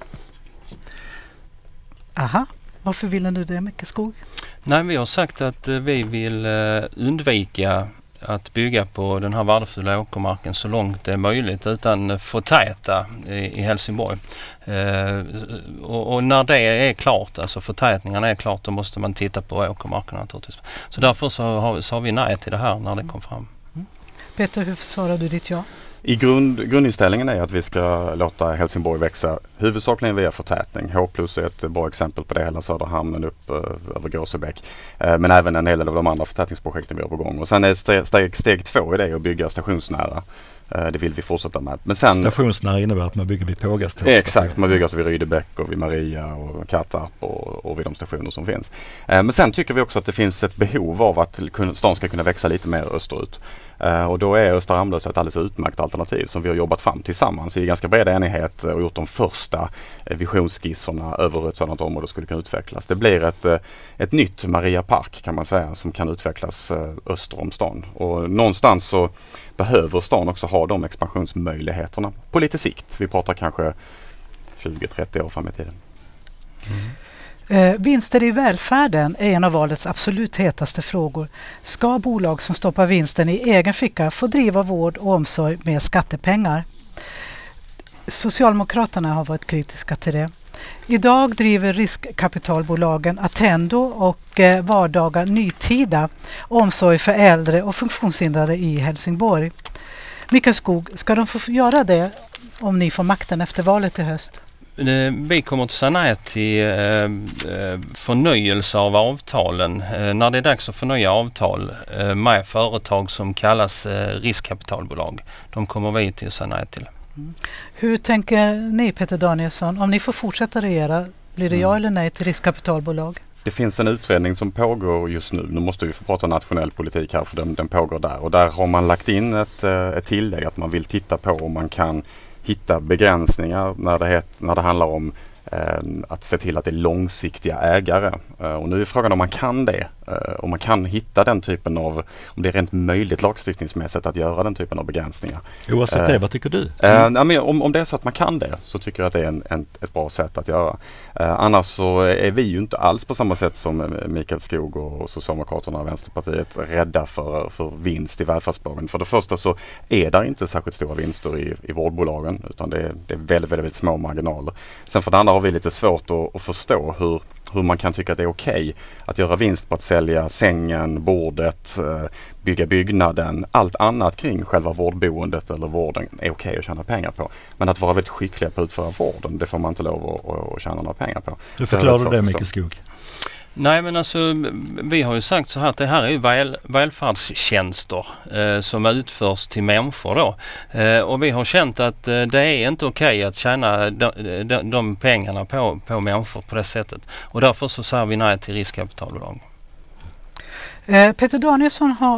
Aha, varför vill du det, Micke Skog? Nej, vi har sagt att eh, vi vill eh, undvika att bygga på den här värdefulla åkermarken så långt det är möjligt utan förtäta i, i Helsingborg. Eh, och, och när det är klart, alltså förtätningarna är klart, då måste man titta på åkermarken naturligtvis. Så därför så har, så har vi nej till det här när det kom fram. Mm. Peter, hur svarar du ditt ja? I grund, grundinställningen är att vi ska låta Helsingborg växa huvudsakligen via förtätning. H plus är ett bra exempel på det, hela Söderhamnen upp uh, över Gåsebäck. Uh, men även en hel del av de andra förtätningsprojekten vi har på gång. Och sen är steg, steg, steg två i det att bygga stationsnära. Uh, det vill vi fortsätta med. Men sen, stationsnära innebär att man bygger vid Pågastorp. Exakt, man bygger alltså vid Rydebäck och vid Maria och Kattarp och, och vid de stationer som finns. Uh, men sen tycker vi också att det finns ett behov av att stan ska kunna växa lite mer österut. Uh, och då är Östra Ramlösa ett alldeles utmärkt alternativ som vi har jobbat fram tillsammans i ganska bred enighet och gjort de första uh, visionsskisserna över hur ett sådant område skulle kunna utvecklas. Det blir ett, uh, ett nytt Maria Park kan man säga som kan utvecklas uh, öster om stan. Och någonstans så behöver stan också ha de expansionsmöjligheterna på lite sikt. Vi pratar kanske tjugo till trettio år fram i tiden. Mm. Eh, vinster i välfärden är en av valets absolut hetaste frågor. Ska bolag som stoppar vinsten i egen ficka få driva vård och omsorg med skattepengar? Socialdemokraterna har varit kritiska till det. Idag driver riskkapitalbolagen Attendo och eh, vardagar Nytida omsorg för äldre och funktionshindrade i Helsingborg. Micke Skog, ska de få göra det om ni får makten efter valet i höst? Vi kommer att säga nej till eh, förnyelse av avtalen. Eh, när det är dags att förnya avtal eh, med företag som kallas eh, riskkapitalbolag, de kommer vi till att säga nej till. Mm. Hur tänker ni, Peter Danielsson? Om ni får fortsätta regera, blir det mm. ja eller nej till riskkapitalbolag? Det finns en utredning som pågår just nu. Nu måste vi få prata nationell politik här för den, den pågår där. Och där har man lagt in ett, ett tillägg att man vill titta på om man kan hitta begränsningar när det, het, när det handlar om eh, att se till att det är långsiktiga ägare. Eh, och nu är frågan om man kan det. Eh, om man kan hitta den typen av, om det är rent möjligt lagstiftningsmässigt att göra den typen av begränsningar. Oavsett eh, det, vad tycker du? Mm. Eh, men om, om det är så att man kan det så tycker jag att det är en, en, ett bra sätt att göra. Eh, annars så är vi ju inte alls på samma sätt som Mikael Skog och Socialdemokraterna och Vänsterpartiet rädda för, för vinst i välfärdsbolagen. För det första så är det inte särskilt stora vinster i, i vårdbolagen utan det är, det är väldigt, väldigt, väldigt små marginaler. Sen för det andra har vi lite svårt att, att förstå hur hur man kan tycka att det är okej okay att göra vinst på att sälja sängen, bordet, bygga byggnaden. Allt annat kring själva vårdboendet eller vården är okej okay att tjäna pengar på. Men att vara väldigt skickliga på att utföra vården, det får man inte lov att, att tjäna några pengar på. Hur förklarar du det, Micke Skog? Nej, men alltså vi har ju sagt så här att det här är ju väl, välfärdstjänster eh, som utförs till människor då. Eh, och vi har känt att eh, det är inte okej okay att tjäna de, de, de pengarna på, på människor på det sättet. Och därför så säger vi nej till riskkapitalbolag. Eh, Peter Danielsson har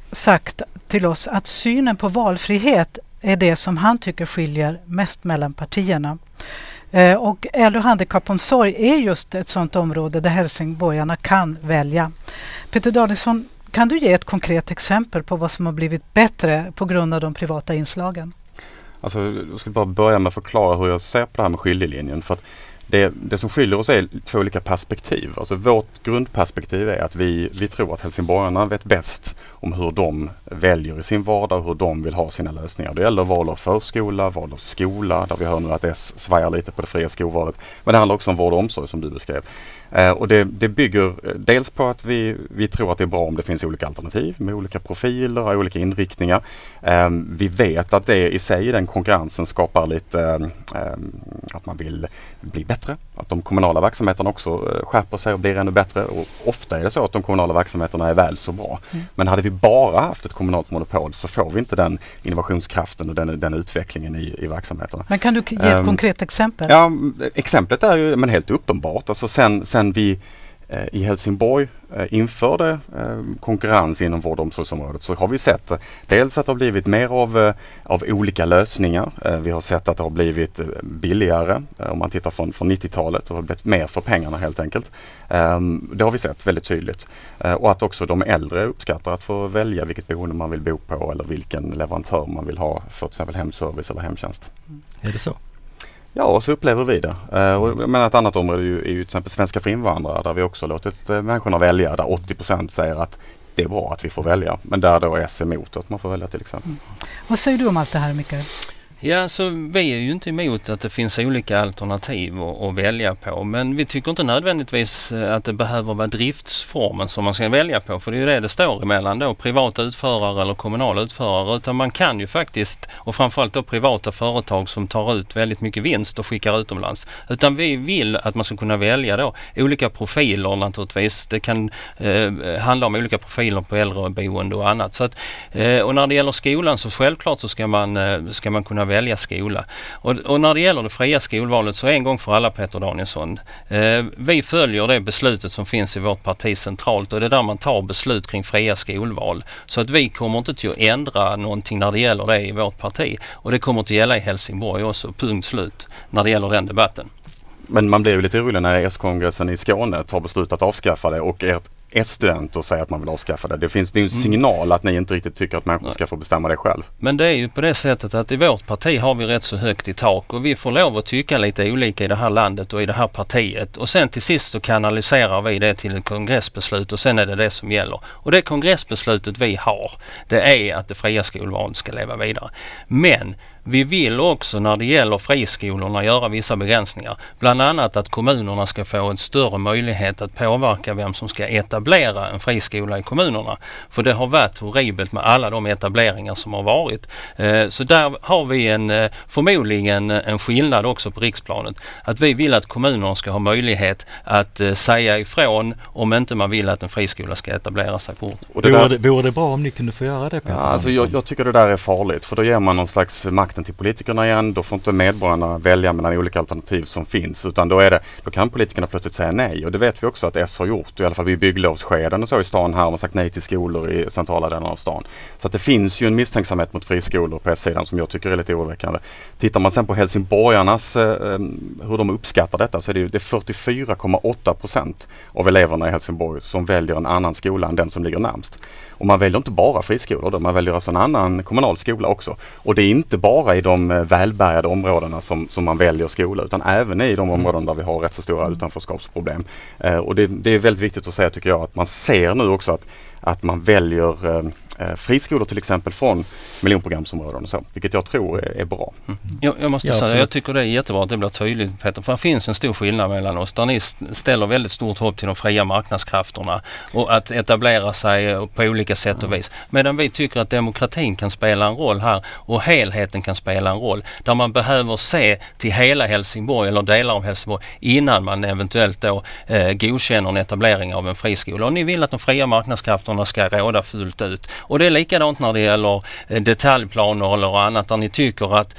sagt till oss att synen på valfrihet är det som han tycker skiljer mest mellan partierna. Eh, och äldre- och handikappomsorg är just ett sådant område där helsingborgarna kan välja. Peter Danielsson, kan du ge ett konkret exempel på vad som har blivit bättre på grund av de privata inslagen? Alltså, jag ska bara börja med att förklara hur jag ser på det här med skiljelinjen. För att det, det som skiljer oss är två olika perspektiv. Alltså vårt grundperspektiv är att vi, vi tror att helsingborgarna vet bäst om hur de väljer i sin vardag och hur de vill ha sina lösningar. Det gäller val av förskola, val av skola, där vi hör nu att S svajar lite på det fria skolvalet. Men det handlar också om vård och omsorg som du beskrev. Eh, och det, det bygger dels på att vi, vi tror att det är bra om det finns olika alternativ med olika profiler och olika inriktningar. Eh, vi vet att det i sig, den konkurrensen skapar lite eh, att man vill bli bättre. Att de kommunala verksamheterna också eh, skärper sig och blir ännu bättre. Och ofta är det så att de kommunala verksamheterna är väl så bra. Mm. Men hade vi bara haft ett kommunalt monopol så får vi inte den innovationskraften och den, den utvecklingen i, i verksamheterna. Men kan du ge ett um, konkret exempel? Ja, exemplet är ju men helt uppenbart. Alltså sen, sen vi eh, i Helsingborg eh, införde eh, konkurrens inom vård- och omsorgsområdet så har vi sett eh, dels att det har blivit mer av, eh, av olika lösningar. Eh, vi har sett att det har blivit eh, billigare eh, om man tittar från, från nittiotalet. Det har blivit mer för pengarna helt enkelt. Eh, det har vi sett väldigt tydligt. Eh, och att också de äldre uppskattar att få välja vilket boende man vill bo på eller vilken leverantör man vill ha för till exempel hemservice eller hemtjänst. Mm. Är det så? Ja, och så upplever vi det. Uh, och, men ett annat område är ju, är ju till exempel svenska för invandrare där vi också låtit uh, människorna välja. Där åttio procent säger att det är bra att vi får välja. Men där då är S emot att man får välja till exempel. Mm. Vad säger du om allt det här, Mikael? Ja, så vi är ju inte emot att det finns olika alternativ att, att välja på. Men vi tycker inte nödvändigtvis att det behöver vara driftsformen som man ska välja på. För det är ju det det står emellan då, privata utförare eller kommunala utförare. Utan man kan ju faktiskt, och framförallt då privata företag som tar ut väldigt mycket vinst och skickar utomlands. Utan vi vill att man ska kunna välja då olika profiler naturligtvis. Det kan eh, handla om olika profiler på äldreboende och annat. Så att, eh, och när det gäller skolan så självklart så ska man, eh, ska man kunna välja skola. Och, och när det gäller det fria skolvalet så en gång för alla, Peter Danielsson. Eh, vi följer det beslutet som finns i vårt parti centralt och det är där man tar beslut kring fria skolval. Så att vi kommer inte till att ändra någonting när det gäller det i vårt parti. Och det kommer att gälla i Helsingborg också, punkt slut, när det gäller den debatten. Men man blir ju lite orolig när S-kongressen i Skåne tar beslut att avskaffa det och ert S-studenter säger att man vill avskaffa det. Det finns det är en signal att ni inte riktigt tycker att människor ska få bestämma det själv. Men det är ju på det sättet att i vårt parti har vi rätt så högt i tak och vi får lov att tycka lite olika i det här landet och i det här partiet. Och sen till sist så kanaliserar vi det till ett kongressbeslut och sen är det det som gäller. Och det kongressbeslutet vi har, det är att det fria skolvalet ska leva vidare. Men vi vill också när det gäller friskolorna göra vissa begränsningar. Bland annat att kommunerna ska få en större möjlighet att påverka vem som ska etablera en friskola i kommunerna. För det har varit horribelt med alla de etableringar som har varit. Så där har vi en, förmodligen en skillnad också på riksplanet. Att vi vill att kommunerna ska ha möjlighet att säga ifrån om inte man vill att en friskola ska etablera sig på orten. Och det vore, det, vore det bra om ni kunde få göra det? Ja, alltså jag, jag tycker det där är farligt för då ger man någon slags makt till politikerna igen, då får inte medborgarna välja mellan olika alternativ som finns utan då, är det, då kan politikerna plötsligt säga nej och det vet vi också att S har gjort, i alla fall vid bygglovsskeden och så i stan här har man sagt nej till skolor i centrala delen av stan. Så att det finns ju en misstänksamhet mot friskolor på S-sidan som jag tycker är lite oroväckande. Tittar man sen på helsingborgarnas eh, hur de uppskattar detta så är det ju det fyrtiofyra komma åtta procent av eleverna i Helsingborg som väljer en annan skola än den som ligger närmst. Och man väljer inte bara friskolor, då, man väljer alltså en annan kommunal skola också. Och det är inte bara i de välbärgade områdena som, som man väljer skola utan även i de områden där vi har rätt så stora utanförskapsproblem. Eh, och det, det är väldigt viktigt att säga tycker jag att man ser nu också att, att man väljer eh, friskolor till exempel från miljonprogramsområden och så, vilket jag tror är, är bra. Mm. Jag, jag måste ja, säga, jag tycker det är jättebra att det blir tydligt, Peter, för det finns en stor skillnad mellan oss där ni ställer väldigt stort hopp till de fria marknadskrafterna och att etablera sig på olika sätt och vis. Medan vi tycker att demokratin kan spela en roll här och helheten kan spela en roll där man behöver se till hela Helsingborg eller delar av Helsingborg innan man eventuellt då eh, godkänner en etablering av en friskola. Och ni vill att de fria marknadskrafterna ska råda fullt ut. Och det är likadant när det gäller detaljplaner eller annat där ni tycker att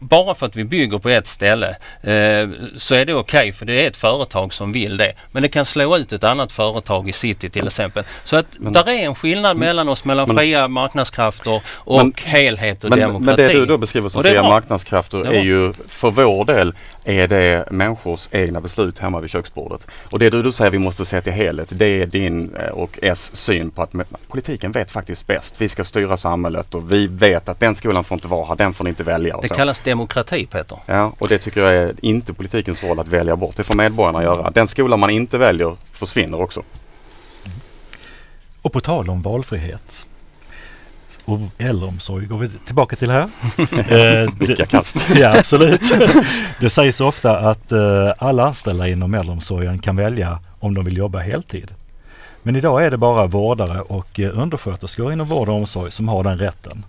bara för att vi bygger på ett ställe eh, så är det okej okay, för det är ett företag som vill det. Men det kan slå ut ett annat företag i city till exempel. Så att men, där är en skillnad mellan oss, mellan men, fria marknadskrafter och men, helhet och men, demokrati. Men det du då beskriver som fria marknadskrafter är, är ju för vår del är det människors egna beslut hemma vid köksbordet. Och det du, du säger vi måste se till helhet, det är din och S syn på att politiken vet faktiskt bäst. Vi ska styra samhället och vi vet att den skolan får inte vara här, den får ni inte välja. Och det så. kallas demokrati, Peter. Ja, och det tycker jag är inte politikens roll att välja bort. Det får medborgarna göra. Den skola man inte väljer försvinner också. Mm. Och på tal om valfrihet och äldreomsorg går vi tillbaka till här. Vilka kast. Ja, absolut. Det sägs ofta att uh, alla anställda inom äldreomsorgen kan välja om de vill jobba heltid. Men idag är det bara vårdare och uh, undersköterskor inom vård och omsorg som har den rätten.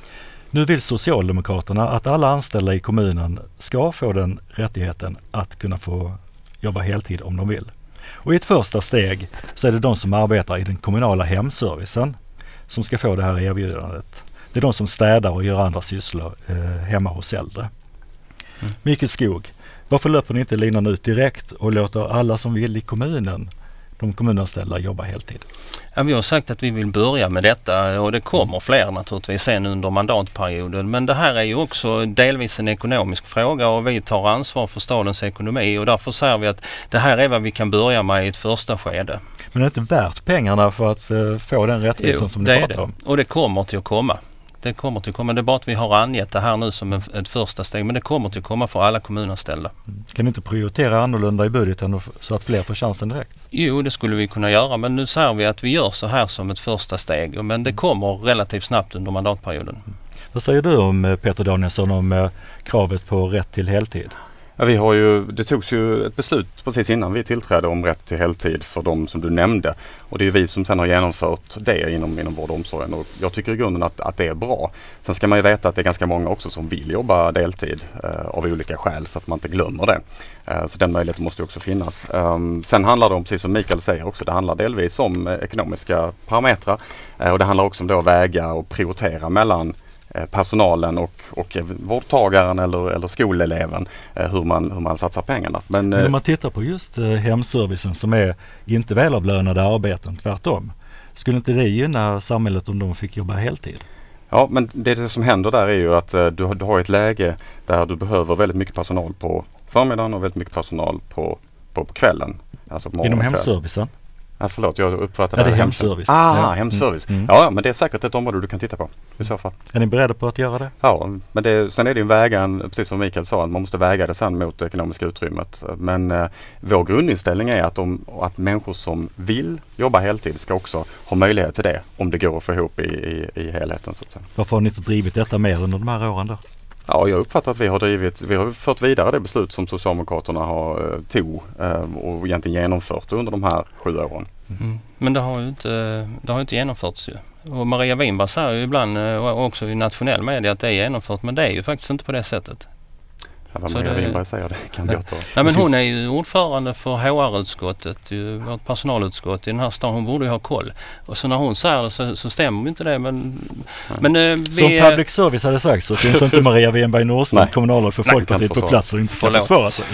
Nu vill Socialdemokraterna att alla anställda i kommunen ska få den rättigheten att kunna få jobba heltid om de vill. Och i ett första steg så är det de som arbetar i den kommunala hemservicen som ska få det här erbjudandet. Det är de som städar och gör andra sysslor eh, hemma hos äldre. Mm. Mikael Skog, varför löper ni inte linan ut direkt och låter alla som vill i kommunen, de kommunanställda, jobba heltid? Ja, vi har sagt att vi vill börja med detta och det kommer fler naturligtvis sen under mandatperioden. Men det här är ju också delvis en ekonomisk fråga och vi tar ansvar för stadens ekonomi och därför säger vi att det här är vad vi kan börja med i ett första skede. Men det är inte värt pengarna för att uh, få den rättvisan jo, som ni pratar om? Och det kommer till att komma. Det kommer till att komma. Det är bara att vi har angett det här nu som en, ett första steg. Men det kommer till att komma för alla kommunanställda. Mm. Kan ni inte prioritera annorlunda i budgeten så att fler får chansen direkt? Jo, det skulle vi kunna göra. Men nu säger vi att vi gör så här som ett första steg. Men det kommer relativt snabbt under mandatperioden. Mm. Vad säger du om Peter Danielsson om eh, kravet på rätt till heltid? Ja, vi har ju, det togs ju ett beslut precis innan vi tillträdde om rätt till heltid för de som du nämnde. Och det är vi som sedan har genomfört det inom, inom vård och omsorgen. Och jag tycker i grunden att, att det är bra. Sen ska man ju veta att det är ganska många också som vill jobba deltid eh, av olika skäl så att man inte glömmer det. Eh, så den möjligheten måste också finnas. Um, sen handlar det om, precis som Mikael säger också, det handlar delvis om eh, ekonomiska parametrar. Eh, och det handlar också om då att väga och prioritera mellan personalen och, och vårdtagaren eller, eller skoleleven eh, hur, man, hur man satsar pengarna. Men, Men om man tittar på just eh, hemservicen som är inte välavlönade arbeten, tvärtom. Skulle inte det gynna samhället om de fick jobba heltid? Ja, men det, det som händer där är ju att eh, du, du har ett läge där du behöver väldigt mycket personal på förmiddagen och väldigt mycket personal på, på, på kvällen. Alltså på inom hemservicen? Ja, förlåt, jag uppfattade ja, det. är hemservice. Ah, ja. hemservice. Mm. Mm. Ja, men det är säkert ett område du kan titta på i så fall. Är ni beredda på att göra det? Ja, men det, sen är det ju en vägan, precis som Mikael sa, att man måste väga det sen mot det ekonomiska utrymmet. Men eh, vår grundinställning är att, de, att människor som vill jobba heltid ska också ha möjlighet till det om det går att få ihop i, i, i helheten. Så att säga. Varför har ni inte drivit detta mer under de här åren då? Ja, jag uppfattar att vi har drivit, vi har fört vidare det beslut som Socialdemokraterna har eh, tog eh, och egentligen genomfört under de här sju åren. Mm. Men det har ju inte, det har inte genomförts ju. Och Maria Winberg säger ju ibland och också i nationell media att det är genomfört, men det är ju faktiskt inte på det sättet. Ja, vad Maria Winberg säger det kan nej. jag ta. Nej, men hon är ju ordförande för H R-utskottet, vårt personalutskott i den här staden. Hon borde ju ha koll. Och så när hon säger det så, så stämmer inte det. Men, men, eh, vi, som public service hade sagt så finns inte Maria Winberg Nordstrand kommunalråd för Folkpartiet på plats och inte får försvara sig.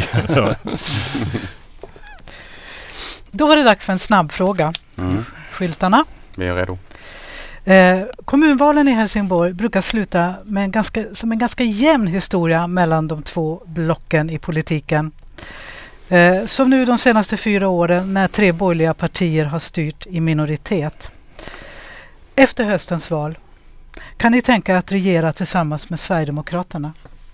Då var det dags för en snabb fråga. Mm. Skyltarna. Vi är redo. Eh, kommunvalen i Helsingborg brukar sluta med en ganska, som en ganska jämn historia mellan de två blocken i politiken. Eh, som nu de senaste fyra åren när tre borgerliga partier har styrt i minoritet. Efter höstens val, kan ni tänka att regera tillsammans med Sverigedemokraterna?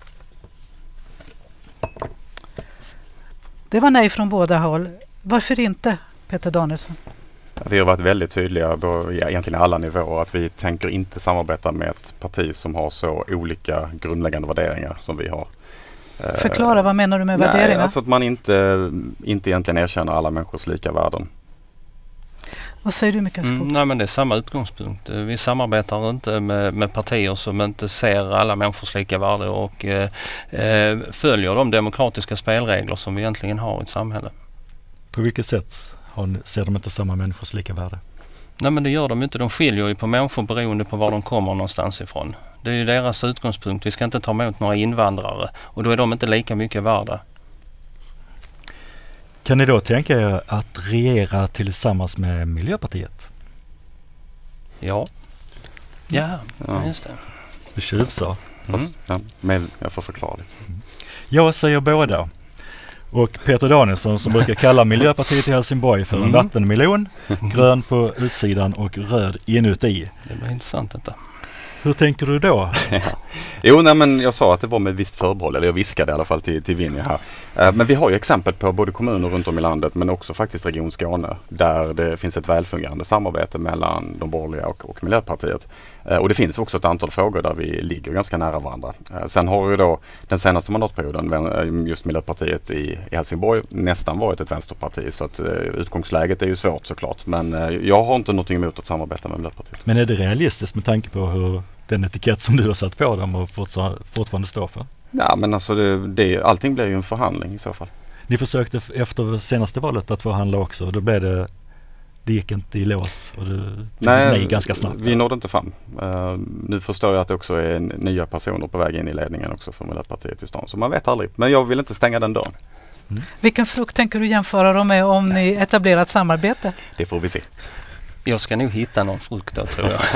Det var nej från båda håll. Varför inte, Peter Danielsson? Vi har varit väldigt tydliga på egentligen alla nivåer att vi tänker inte samarbeta med ett parti som har så olika grundläggande värderingar som vi har. Förklara, vad menar du med Nej, värderingar? Alltså att man inte, inte egentligen erkänner alla människors lika värden. Vad säger du, Mikael Skog? Mm, nej, men det är samma utgångspunkt. Vi samarbetar inte med, med partier som inte ser alla människors lika värde och eh, följer de demokratiska spelregler som vi egentligen har i ett samhälle. På vilket sätt har ni, ser de inte samma människors lika värde? Nej, men det gör de inte. De skiljer ju på människor beroende på var de kommer någonstans ifrån. Det är ju deras utgångspunkt. Vi ska inte ta emot några invandrare och då är de inte lika mycket värda. Kan ni då tänka er att regera tillsammans med Miljöpartiet? Ja. Ja, ja. Just det. Du tjuvsar. Mm. Ja, men jag får förklara lite. Mm. Jag säger båda. Och Peter Danielsson som brukar kalla Miljöpartiet i Helsingborg för mm. en vattenmelon, grön på utsidan och röd inuti. Det blir intressant detta. Hur tänker du då? Ja. Jo, nej, men jag sa att det var med visst förbehåll, eller jag viskade i alla fall till, till Vinny här. Uh, men vi har ju exempel på både kommuner runt om i landet men också faktiskt Region Skåne där det finns ett välfungerande samarbete mellan de borgerliga och, och Miljöpartiet. Uh, och det finns också ett antal frågor där vi ligger ganska nära varandra. Uh, sen har ju då den senaste mandatperioden just Miljöpartiet i, i Helsingborg nästan varit ett vänsterparti så att uh, utgångsläget är ju svårt såklart. Men uh, jag har inte någonting emot att samarbeta med Miljöpartiet. Men är det realistiskt med tanke på hur den etikett som du har satt på dem och fortfarande står för? Ja, men alltså det, det, allting blir ju en förhandling i så fall. Ni försökte efter senaste valet att förhandla också och då blev det, det gick inte i lås och det nej, nej ganska snabbt. Vi nådde inte fram. Uh, nu förstår jag att det också är nya personer på väg in i ledningen också för Miljöpartiet i stan. Så man vet aldrig. Men jag vill inte stänga den dörren. Mm. Vilken frukt tänker du jämföra dem med om ni etablerat samarbete? Det får vi se. Jag ska nog hitta någon frukt då, tror jag.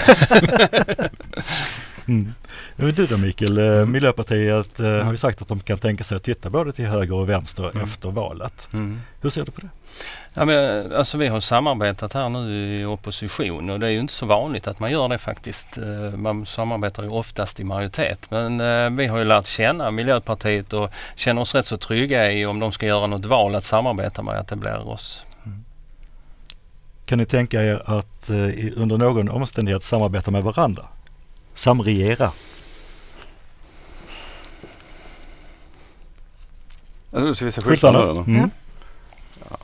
mm. Du då Mikael, Miljöpartiet eh, har ju sagt att de kan tänka sig att titta både till höger och vänster mm. efter valet. Mm. Hur ser du på det? Ja, men, alltså, vi har samarbetat här nu i opposition och det är ju inte så vanligt att man gör det faktiskt. Man samarbetar ju oftast i majoritet. Men eh, vi har ju lärt känna Miljöpartiet och känner oss rätt så trygga i om de ska göra något val att samarbeta med, att det blir oss. Mm. Kan ni tänka er att eh, under någon omständighet samarbeta med varandra? Samregera? Alltså, så skyltarna. Mm. Mm. Ja.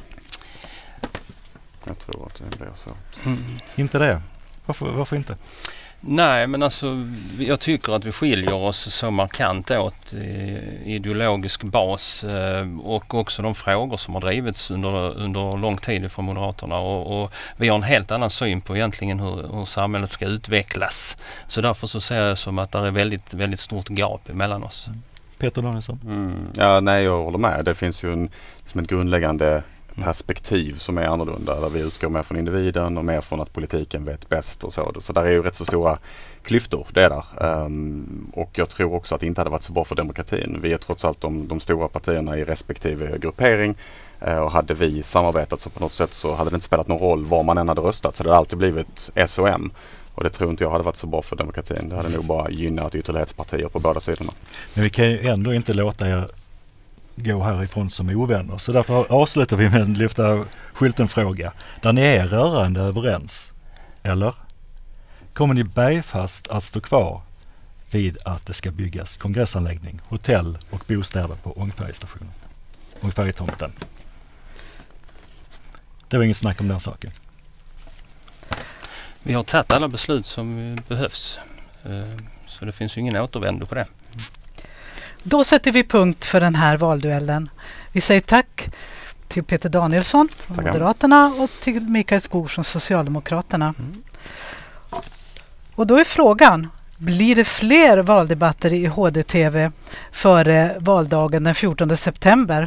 Jag tror att det blir så. Mm. Inte det? Varför, varför inte? Nej, men alltså jag tycker att vi skiljer oss så markant åt i ideologisk bas eh, och också de frågor som har drivits under, under lång tid från Moderaterna och, och vi har en helt annan syn på egentligen hur, hur samhället ska utvecklas. Så därför så ser jag som att det är väldigt, väldigt stort gap mellan oss. Mm. Peter Danielsson? Mm. Ja, nej, jag håller med. Det finns ju en, som ett grundläggande perspektiv som är annorlunda där vi utgår mer från individen och mer från att politiken vet bäst och så. Så där är ju rätt så stora klyftor, det är där. Um, och jag tror också att det inte hade varit så bra för demokratin. Vi är trots allt de, de stora partierna i respektive gruppering uh, och hade vi samarbetat så på något sätt så hade det inte spelat någon roll var man än hade röstat så det hade alltid blivit S och M. Och det tror inte jag hade varit så bra för demokratin. Det hade nog bara gynnat ytterlighetspartier på båda sidorna. Men vi kan ju ändå inte låta er gå härifrån som ovänner. Så därför avslutar vi med en lyfta skylten-fråga. Där ni är rörande överens. Eller? Kommer ni bergfast att stå kvar vid att det ska byggas kongressanläggning, hotell och bostäder på Ångfärjestationen? Ångfärjetomten. Det var inget snack om den saken. Vi har tagit alla beslut som behövs. Så det finns ju ingen återvändo på det. Då sätter vi punkt för den här valduellen. Vi säger tack till Peter Danielsson från Tackar. Moderaterna och till Mikael Skog från Socialdemokraterna. Mm. Och då är frågan, blir det fler valdebatter i H D T V före valdagen den fjortonde september?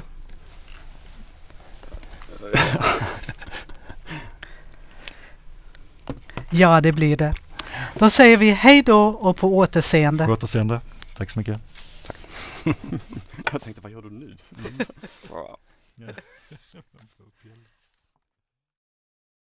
Ja, det blir det. Då säger vi hej då och på återseende. På återseende. Tack så mycket. Jag tänkte, vad gör du nu?